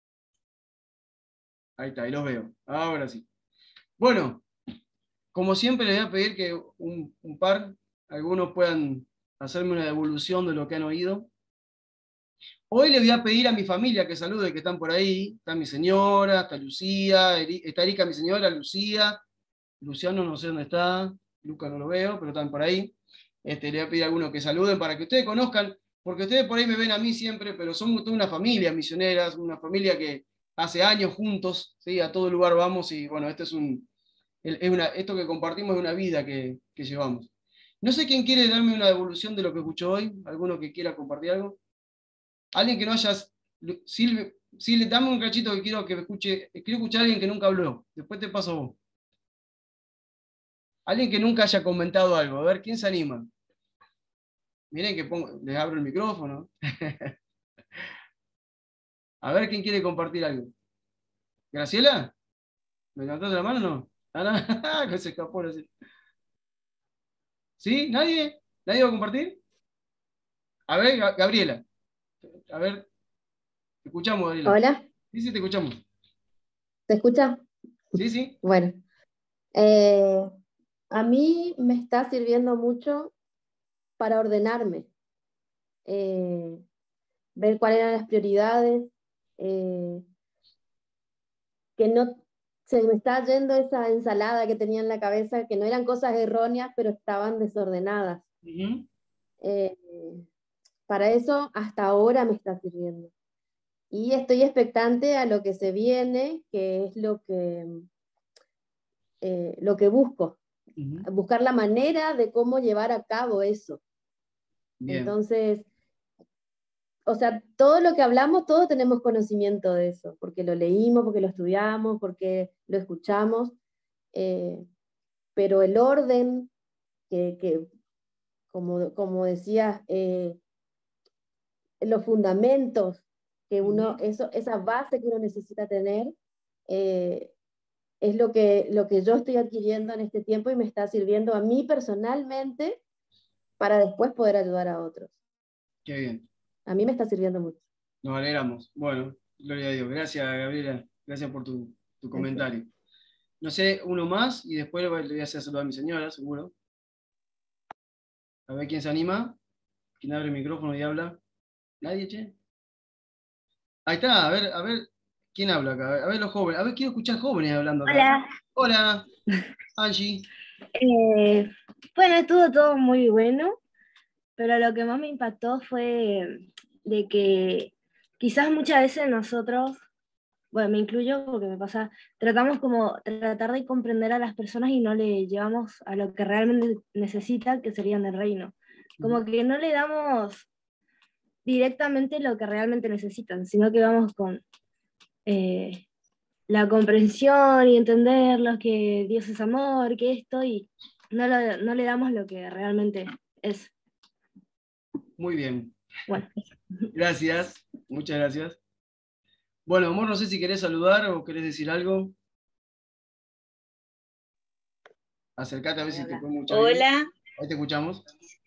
Ahí está, ahí los veo. Ahora sí. Bueno, como siempre les voy a pedir que un, un par, algunos puedan hacerme una devolución de lo que han oído. Hoy le voy a pedir a mi familia que salude, que están por ahí. Está mi señora, está Lucía, está Erika, mi señora, Lucía. Luciano no sé dónde está, Luca no lo veo, pero están por ahí. Este, le voy a pedir a algunos que saluden para que ustedes conozcan, porque ustedes por ahí me ven a mí siempre, pero somos toda una familia misionera, una familia que hace años juntos, ¿sí? A todo lugar vamos y bueno, este es un, es una, esto que compartimos es una vida que, que llevamos. No sé quién quiere darme una devolución de lo que escuchó hoy, alguno que quiera compartir algo. Alguien que no hayas... Silvia, Silvia, dame un cachito que quiero que me escuche, quiero escuchar a alguien que nunca habló, después te paso a vos. Alguien que nunca haya comentado algo, a ver, ¿quién se anima? Miren que pongo, les abro el micrófono. A ver, ¿quién quiere compartir algo? ¿Graciela? ¿Me levantaste la mano o no? Ah, no, que se escapó. No sé. ¿Sí? ¿Nadie? ¿Nadie va a compartir? A ver, Gabriela. A ver, te escuchamos, Gabriela. Hola. Sí, sí, te escuchamos. ¿Se escucha? Sí, sí. Bueno, eh, a mí me está sirviendo mucho para ordenarme, eh, ver cuáles eran las prioridades, eh, que no se me está yendo esa ensalada que tenía en la cabeza, que no eran cosas erróneas, pero estaban desordenadas. Uh-huh. Eh, para eso hasta ahora me está sirviendo. Y estoy expectante a lo que se viene, que es lo que, eh, lo que busco. Uh-huh. Buscar la manera de cómo llevar a cabo eso. Bien. Entonces, o sea, todo lo que hablamos, todos tenemos conocimiento de eso, porque lo leímos, porque lo estudiamos, porque lo escuchamos, eh, pero el orden, que, que como, como decías, eh, los fundamentos, que uno, uh-huh. eso, esa base que uno necesita tener, eh, es lo que, lo que yo estoy adquiriendo en este tiempo y me está sirviendo a mí personalmente para después poder ayudar a otros. Qué bien. A mí me está sirviendo mucho. Nos alegramos. Bueno, gloria a Dios. Gracias, Gabriela. Gracias por tu, tu comentario. No sé, uno más y después le voy a hacer saludar a mi señora, seguro. A ver quién se anima. ¿Quién abre el micrófono y habla? ¿Nadie, che? Ahí está, a ver, a ver, ¿quién habla acá? A ver, a ver los jóvenes. A ver, quiero escuchar jóvenes hablando acá. Hola. Hola, Angie. Eh, bueno, estuvo todo muy bueno, pero lo que más me impactó fue de que quizás muchas veces nosotros, bueno, me incluyo porque me pasa, tratamos como tratar de comprender a las personas y no le llevamos a lo que realmente necesitan, que serían del reino. Como que no le damos directamente lo que realmente necesitan, sino que vamos con eh, la comprensión y entenderlos, que Dios es amor, que esto, y no, lo, no le damos lo que realmente es. Muy bien. Bueno. Gracias, muchas gracias. Bueno, amor, no sé si querés saludar o querés decir algo. Acércate a ver si te podemos escuchar bien. Hola. Ahí te escuchamos.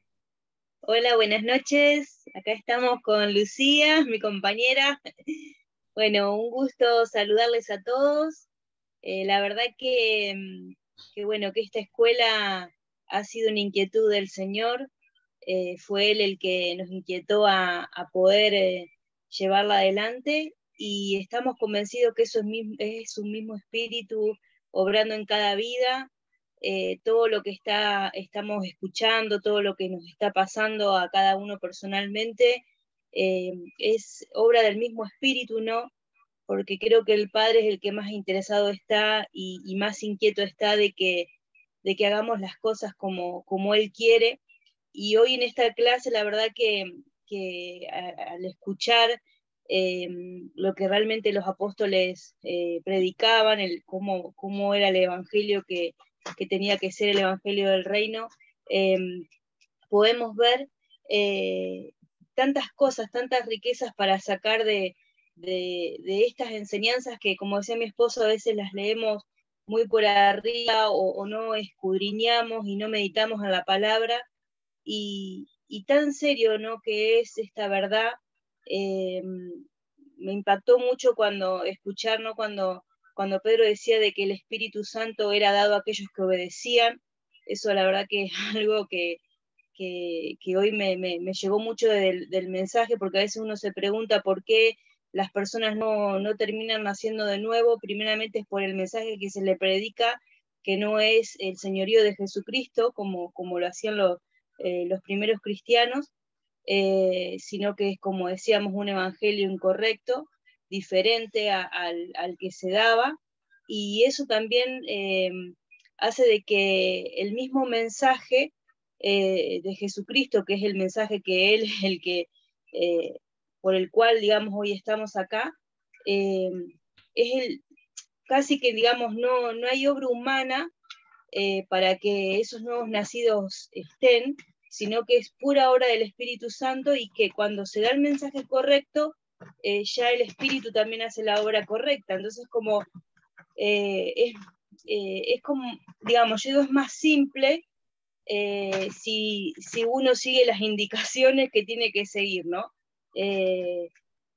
Hola, buenas noches. Acá estamos con Lucía, mi compañera. Bueno, un gusto saludarles a todos. Eh, la verdad que, que, bueno, que esta escuela ha sido una inquietud del Señor. Eh, fue Él el que nos inquietó a, a poder eh, llevarla adelante, y estamos convencidos que eso es, mismo, es un mismo espíritu obrando en cada vida. Eh, todo lo que está, estamos escuchando, todo lo que nos está pasando a cada uno personalmente, eh, es obra del mismo espíritu, ¿no? Porque creo que el Padre es el que más interesado está y, y más inquieto está de que, de que hagamos las cosas como, como Él quiere. Y hoy en esta clase, la verdad que, que a, al escuchar eh, lo que realmente los apóstoles eh, predicaban, el, cómo, cómo era el evangelio que, que tenía que ser el evangelio del reino, eh, podemos ver eh, tantas cosas, tantas riquezas para sacar de, de, de estas enseñanzas que, como decía mi esposo, a veces las leemos muy por arriba o, o no escudriñamos y no meditamos en la palabra. Y, y tan serio, ¿no?, que es esta verdad. Eh, me impactó mucho cuando escuchar, ¿no?, cuando, cuando Pedro decía de que el Espíritu Santo era dado a aquellos que obedecían. Eso la verdad que es algo que, que, que hoy me, me, me llegó mucho del, del mensaje, porque a veces uno se pregunta por qué las personas no, no terminan naciendo de nuevo. Primeramente es por el mensaje que se le predica, que no es el señorío de Jesucristo, como, como lo hacían los, eh, los primeros cristianos, eh, sino que es, como decíamos, un evangelio incorrecto, diferente a, al, al que se daba, y eso también eh, hace de que el mismo mensaje eh, de Jesucristo, que es el mensaje que Él es el que, eh, por el cual, digamos, hoy estamos acá, eh, es el, casi que, digamos, no, no hay obra humana eh, para que esos nuevos nacidos estén, sino que es pura obra del Espíritu Santo, y que cuando se da el mensaje correcto, eh, ya el Espíritu también hace la obra correcta. Entonces, como, eh, es, eh, es como, digamos, yo digo, es más simple eh, si, si uno sigue las indicaciones que tiene que seguir, ¿no? Eh,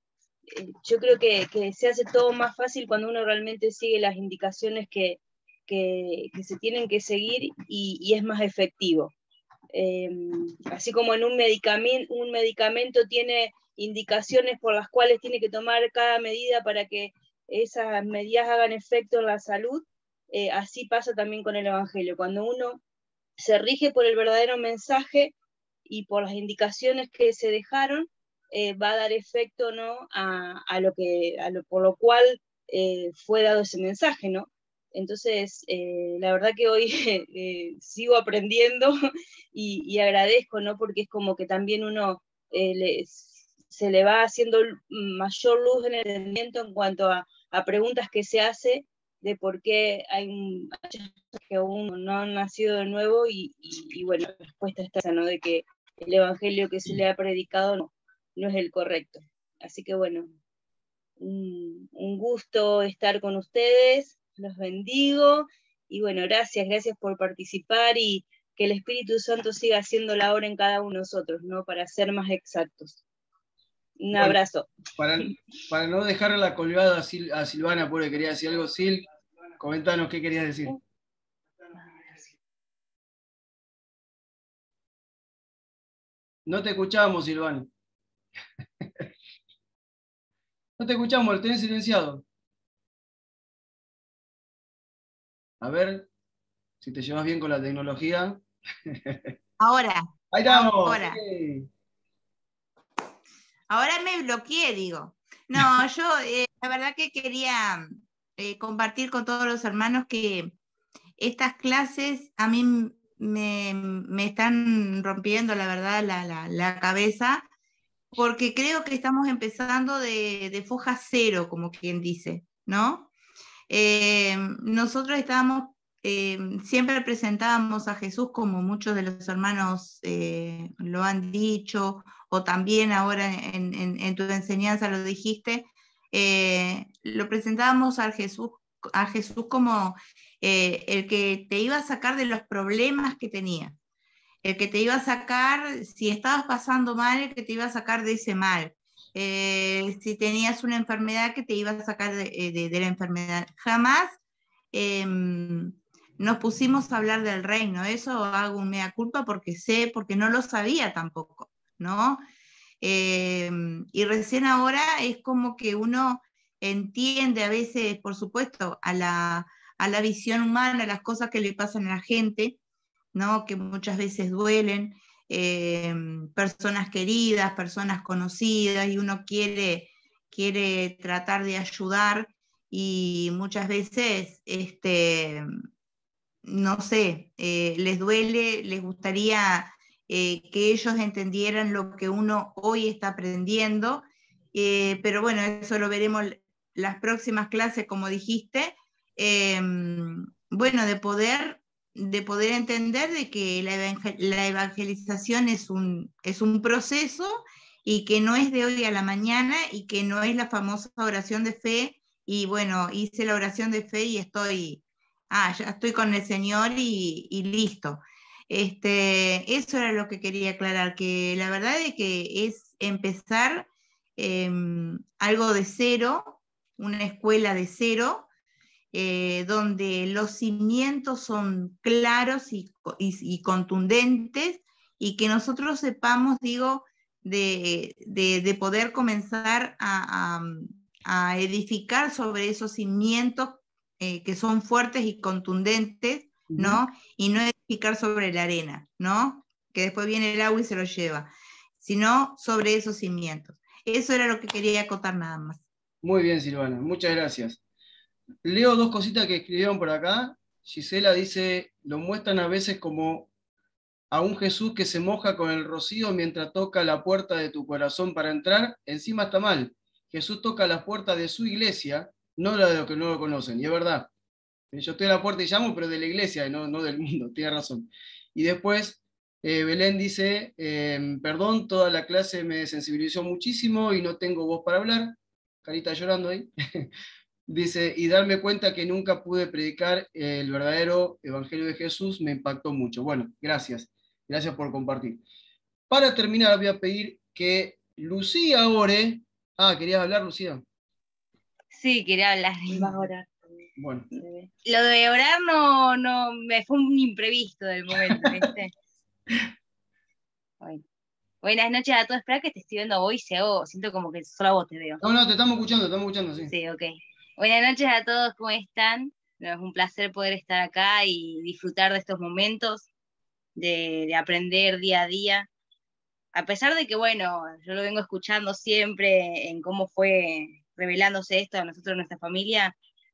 yo creo que, que se hace todo más fácil cuando uno realmente sigue las indicaciones que, que, que se tienen que seguir, y, y es más efectivo. Eh, así como en un medicamento, un medicamento tiene indicaciones por las cuales tiene que tomar cada medida para que esas medidas hagan efecto en la salud, eh, así pasa también con el Evangelio. Cuando uno se rige por el verdadero mensaje y por las indicaciones que se dejaron, eh, va a dar efecto, ¿no?, a, a lo que, a lo, por lo cual eh, fue dado ese mensaje, ¿no? Entonces, eh, la verdad que hoy eh, sigo aprendiendo y, y agradezco, ¿no?, porque es como que también uno eh, le, se le va haciendo mayor luz en el entendimiento en cuanto a, a preguntas que se hace de por qué hay muchas que aún no han nacido de nuevo, y, y, y bueno, la respuesta está esa, ¿no?, de que el evangelio que se le ha predicado no, no es el correcto. Así que bueno, un, un gusto estar con ustedes, los bendigo, y bueno, gracias, gracias por participar, y que el Espíritu Santo siga haciendo la obra en cada uno de nosotros, ¿no?, para ser más exactos. Un bueno, abrazo. Para, para no dejarla colgada a, Sil, a Silvana, porque quería decir algo. Sil, comentanos qué querías decir. No te escuchamos, Silvana. No te escuchamos, lo tenés silenciado. A ver si te llevas bien con la tecnología. Ahora. Ahí estamos. Ahora. Sí. Ahora me bloqueé, digo. No, yo eh, la verdad que quería eh, compartir con todos los hermanos que estas clases a mí me, me están rompiendo, la verdad, la, la, la cabeza, porque creo que estamos empezando de, de foja cero, como quien dice, ¿no? Eh, nosotros estábamos, eh, siempre presentábamos a Jesús, como muchos de los hermanos eh, lo han dicho, o también ahora en, en, en tu enseñanza lo dijiste, eh, lo presentábamos a Jesús, a Jesús como eh, el que te iba a sacar de los problemas que tenía, el que te iba a sacar, si estabas pasando mal, el que te iba a sacar de ese mal. Eh, si tenías una enfermedad, que te iba a sacar de, de, de la enfermedad. Jamás eh, nos pusimos a hablar del reino. Eso hago un mea culpa porque sé, porque no lo sabía tampoco, ¿no? Eh, y recién ahora es como que uno entiende a veces, por supuesto, a la, a la visión humana, a las cosas que le pasan a la gente, ¿no? Que muchas veces duelen, eh, personas queridas, personas conocidas, y uno quiere, quiere tratar de ayudar, y muchas veces, este, no sé, eh, les duele, les gustaría eh, que ellos entendieran lo que uno hoy está aprendiendo, eh, pero bueno, eso lo veremos las próximas clases, como dijiste, eh, bueno, de poder, de poder entender de que la, evangel la evangelización es un, es un proceso, y que no es de hoy a la mañana, y que no es la famosa oración de fe, y bueno, hice la oración de fe y estoy, ah, ya estoy con el Señor y, y listo. Este, eso era lo que quería aclarar, que la verdad es que es empezar eh, algo de cero, una escuela de cero, eh, donde los cimientos son claros y, y, y contundentes, y que nosotros sepamos, digo, de, de, de poder comenzar a, a, a edificar sobre esos cimientos eh, que son fuertes y contundentes, ¿no? Uh-huh. Y no edificar sobre la arena, ¿no? Que después viene el agua y se lo lleva, sino sobre esos cimientos. Eso era lo que quería acotar nada más. Muy bien, Silvana, muchas gracias. Leo dos cositas que escribieron por acá. Gisela dice, lo muestran a veces como a un Jesús que se moja con el rocío mientras toca la puerta de tu corazón para entrar. Encima está mal. Jesús toca la puerta de su iglesia, no la de los que no lo conocen. Y es verdad. Yo estoy a la puerta y llamo, pero de la iglesia, no, no del mundo. Tiene razón. Y después, eh, Belén dice, eh, perdón, toda la clase me sensibilizó muchísimo y no tengo voz para hablar. Carita llorando ahí. Dice, y darme cuenta que nunca pude predicar el verdadero evangelio de Jesús me impactó mucho. Bueno, gracias. Gracias por compartir. Para terminar, voy a pedir que Lucía ore. Ah, ¿querías hablar, Lucía? Sí, quería hablar. Vas a orar. Bueno. Lo de orar no, no, me fue un imprevisto del momento, ¿viste? Bueno. Buenas noches a todos. Espera que te estoy viendo a vos y se hago, siento como que solo a vos te veo. No, no, te estamos escuchando, te estamos escuchando, sí. Sí, ok. Buenas noches a todos, ¿cómo están? Es un placer poder estar acá y disfrutar de estos momentos, de, de aprender día a día. A pesar de que, bueno, yo lo vengo escuchando siempre en cómo fue revelándose esto a nosotros, a nuestra familia,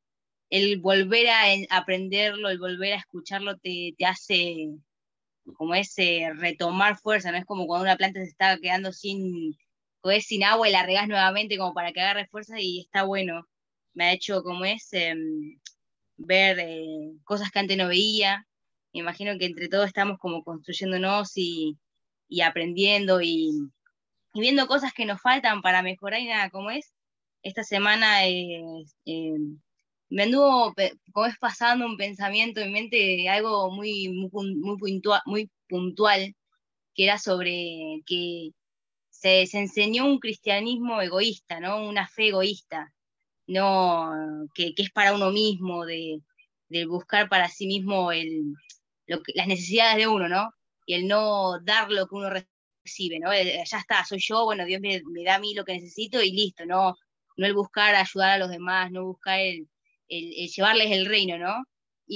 el volver a aprenderlo, el volver a escucharlo te, te hace como ese retomar fuerza, ¿no? Es como cuando una planta se está quedando sin, pues, sin agua y la regás nuevamente como para que agarre fuerza, y está bueno. Me ha hecho como es eh, ver eh, cosas que antes no veía. Me imagino que entre todos estamos como construyéndonos y, y aprendiendo y, y viendo cosas que nos faltan para mejorar, y nada, como es. Esta semana eh, eh, me anduvo, como es, pasando un pensamiento en mente, algo muy, muy, muy, puntual, muy puntual, que era sobre que se, se enseñó un cristianismo egoísta, ¿no? Una fe egoísta, no, que, que es para uno mismo, de, de buscar para sí mismo el, lo que, las necesidades de uno, ¿no? Y el no dar lo que uno recibe, ¿no? El, ya está, soy yo, bueno, Dios me, me da a mí lo que necesito y listo, ¿no? No el buscar ayudar a los demás, no buscar el, el, el llevarles el reino, ¿no?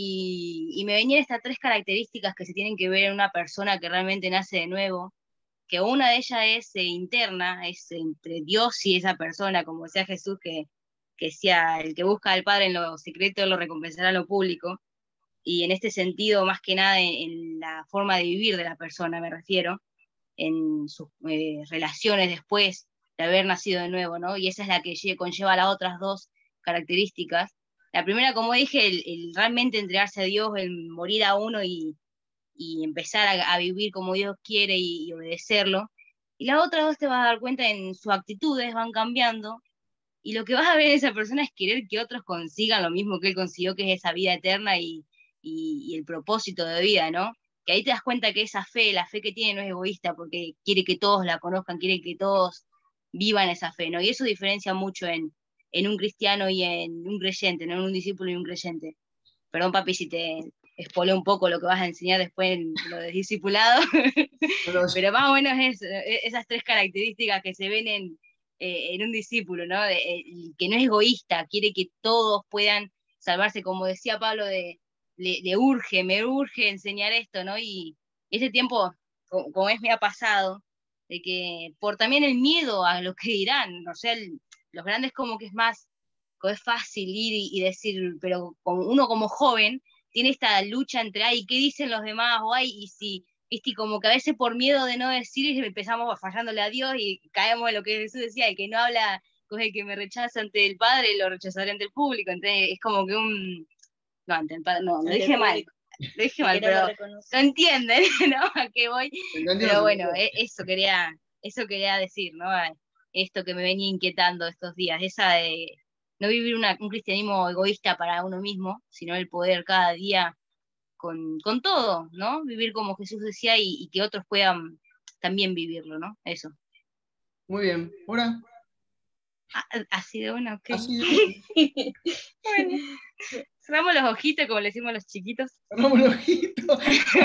Y, y me venían estas tres características que se tienen que ver en una persona que realmente nace de nuevo, que una de ellas es eh, interna, es entre Dios y esa persona, como decía Jesús, que, que decía, el que busca al Padre en lo secreto lo recompensará en lo público, y en este sentido, más que nada en, en la forma de vivir de la persona, me refiero, en sus eh, relaciones después de haber nacido de nuevo, ¿no? Y esa es la que conlleva las otras dos características. La primera, como dije, el, el realmente entregarse a Dios, el morir a uno y, y empezar a, a vivir como Dios quiere y, y obedecerlo. Y las otras dos te vas a dar cuenta en sus actitudes van cambiando, y lo que vas a ver en esa persona es querer que otros consigan lo mismo que él consiguió, que es esa vida eterna y, y, y el propósito de vida, ¿no? Que ahí te das cuenta que esa fe, la fe que tiene no es egoísta, porque quiere que todos la conozcan, quiere que todos vivan esa fe, ¿no? Y eso diferencia mucho en, en un cristiano y en un creyente, ¿no? En un discípulo y un creyente. Perdón, papi, si te espolé un poco lo que vas a enseñar después en lo de discipulado, pero más o menos es, esas tres características que se ven en, eh, en un discípulo, ¿no? De, eh, que no es egoísta, quiere que todos puedan salvarse, como decía Pablo, de, le, le urge, me urge enseñar esto, ¿no? Y ese tiempo, como, como es, me ha pasado, de que por también el miedo a lo que dirán, o sea, el, los grandes como que es más, es fácil ir y, y decir, pero como uno como joven tiene esta lucha entre, ay, ¿qué dicen los demás? O ay, y si, viste, y como que a veces por miedo de no decir empezamos fallándole a Dios y caemos en lo que Jesús decía, el que no habla con el que me rechaza ante el Padre, lo rechazaré ante el público. Entonces es como que un... No, ante el Padre, no, lo dije mal. Lo dije mal, pero lo entienden, ¿no? A qué voy. Pero bueno, eso quería, eso quería decir, ¿no? Esto que me venía inquietando estos días, esa de no vivir una, un cristianismo egoísta para uno mismo, sino el poder cada día con, con todo, ¿no? Vivir como Jesús decía y, y que otros puedan también vivirlo, ¿no? Eso. Muy bien. ¿Ahora? Así de bueno, ok. Así de bueno. Bueno. Cerramos los ojitos, como le decimos a los chiquitos. Cerramos los ojitos.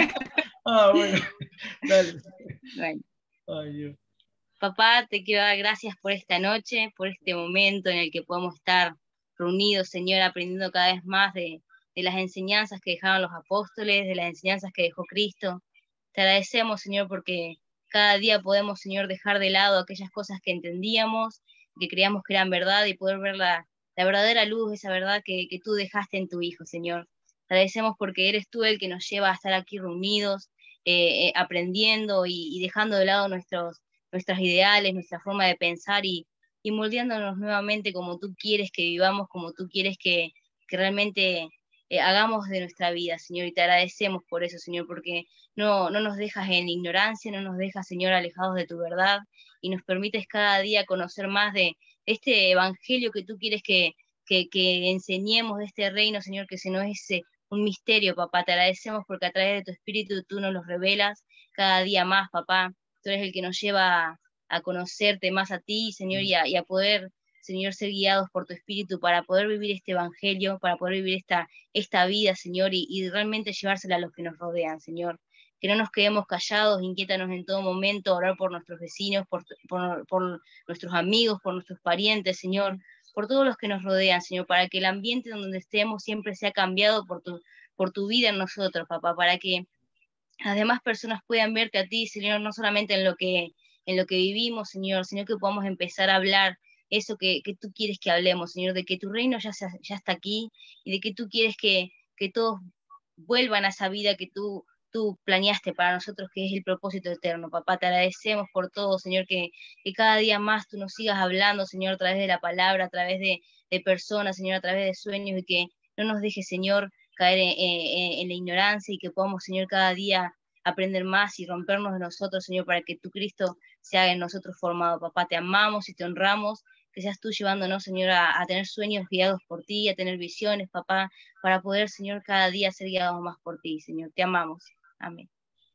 Ah, bueno. Dale. Bueno. Ay, Dios. Papá, te quiero dar gracias por esta noche, por este momento en el que podemos estar reunidos, Señor, aprendiendo cada vez más de, de las enseñanzas que dejaron los apóstoles, de las enseñanzas que dejó Cristo. Te agradecemos, Señor, porque cada día podemos, Señor, dejar de lado aquellas cosas que entendíamos, que creíamos que eran verdad y poder ver la, la verdadera luz, esa verdad que, que tú dejaste en tu Hijo, Señor. Te agradecemos porque eres tú el que nos lleva a estar aquí reunidos, eh, eh, aprendiendo y, y dejando de lado nuestros nuestros ideales, nuestra forma de pensar y, y moldeándonos nuevamente como tú quieres que vivamos, como tú quieres que, que realmente eh, hagamos de nuestra vida, Señor, y te agradecemos por eso, Señor, porque no, no nos dejas en ignorancia, no nos dejas, Señor, alejados de tu verdad, y nos permites cada día conocer más de este evangelio que tú quieres que, que, que enseñemos, de este reino, Señor, que se nos es eh, un misterio, papá. Te agradecemos porque a través de tu espíritu tú nos los revelas cada día más, papá. Tú eres el que nos lleva a, a conocerte más a ti, Señor, y a, y a poder, Señor, ser guiados por tu Espíritu para poder vivir este evangelio, para poder vivir esta, esta vida, Señor, y, y realmente llevársela a los que nos rodean, Señor. Que no nos quedemos callados, inquiétanos en todo momento, orar por nuestros vecinos, por, por, por nuestros amigos, por nuestros parientes, Señor, por todos los que nos rodean, Señor, para que el ambiente donde estemos siempre sea cambiado por tu, por tu vida en nosotros, papá, para que las demás personas puedan verte a ti, Señor, no solamente en lo que, en lo que vivimos, Señor, sino que podamos empezar a hablar eso que, que tú quieres que hablemos, Señor, de que tu reino ya, se, ya está aquí y de que tú quieres que, que todos vuelvan a esa vida que tú, tú planeaste para nosotros, que es el propósito eterno. Papá, te agradecemos por todo, Señor, que, que cada día más tú nos sigas hablando, Señor, a través de la palabra, a través de, de personas, Señor, a través de sueños, y que no nos dejes, Señor, caer en, en, en la ignorancia, y que podamos, Señor, cada día aprender más y rompernos de nosotros, Señor, para que tu Cristo se haga en nosotros formado. Papá, te amamos y te honramos, que seas tú llevándonos, Señor, a, a tener sueños guiados por ti, a tener visiones, papá, para poder, Señor, cada día ser guiados más por ti, Señor. Te amamos. Amén.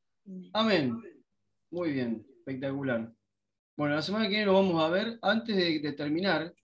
Amén. Muy bien, espectacular. Bueno, la semana que viene lo vamos a ver. Antes de, de terminar,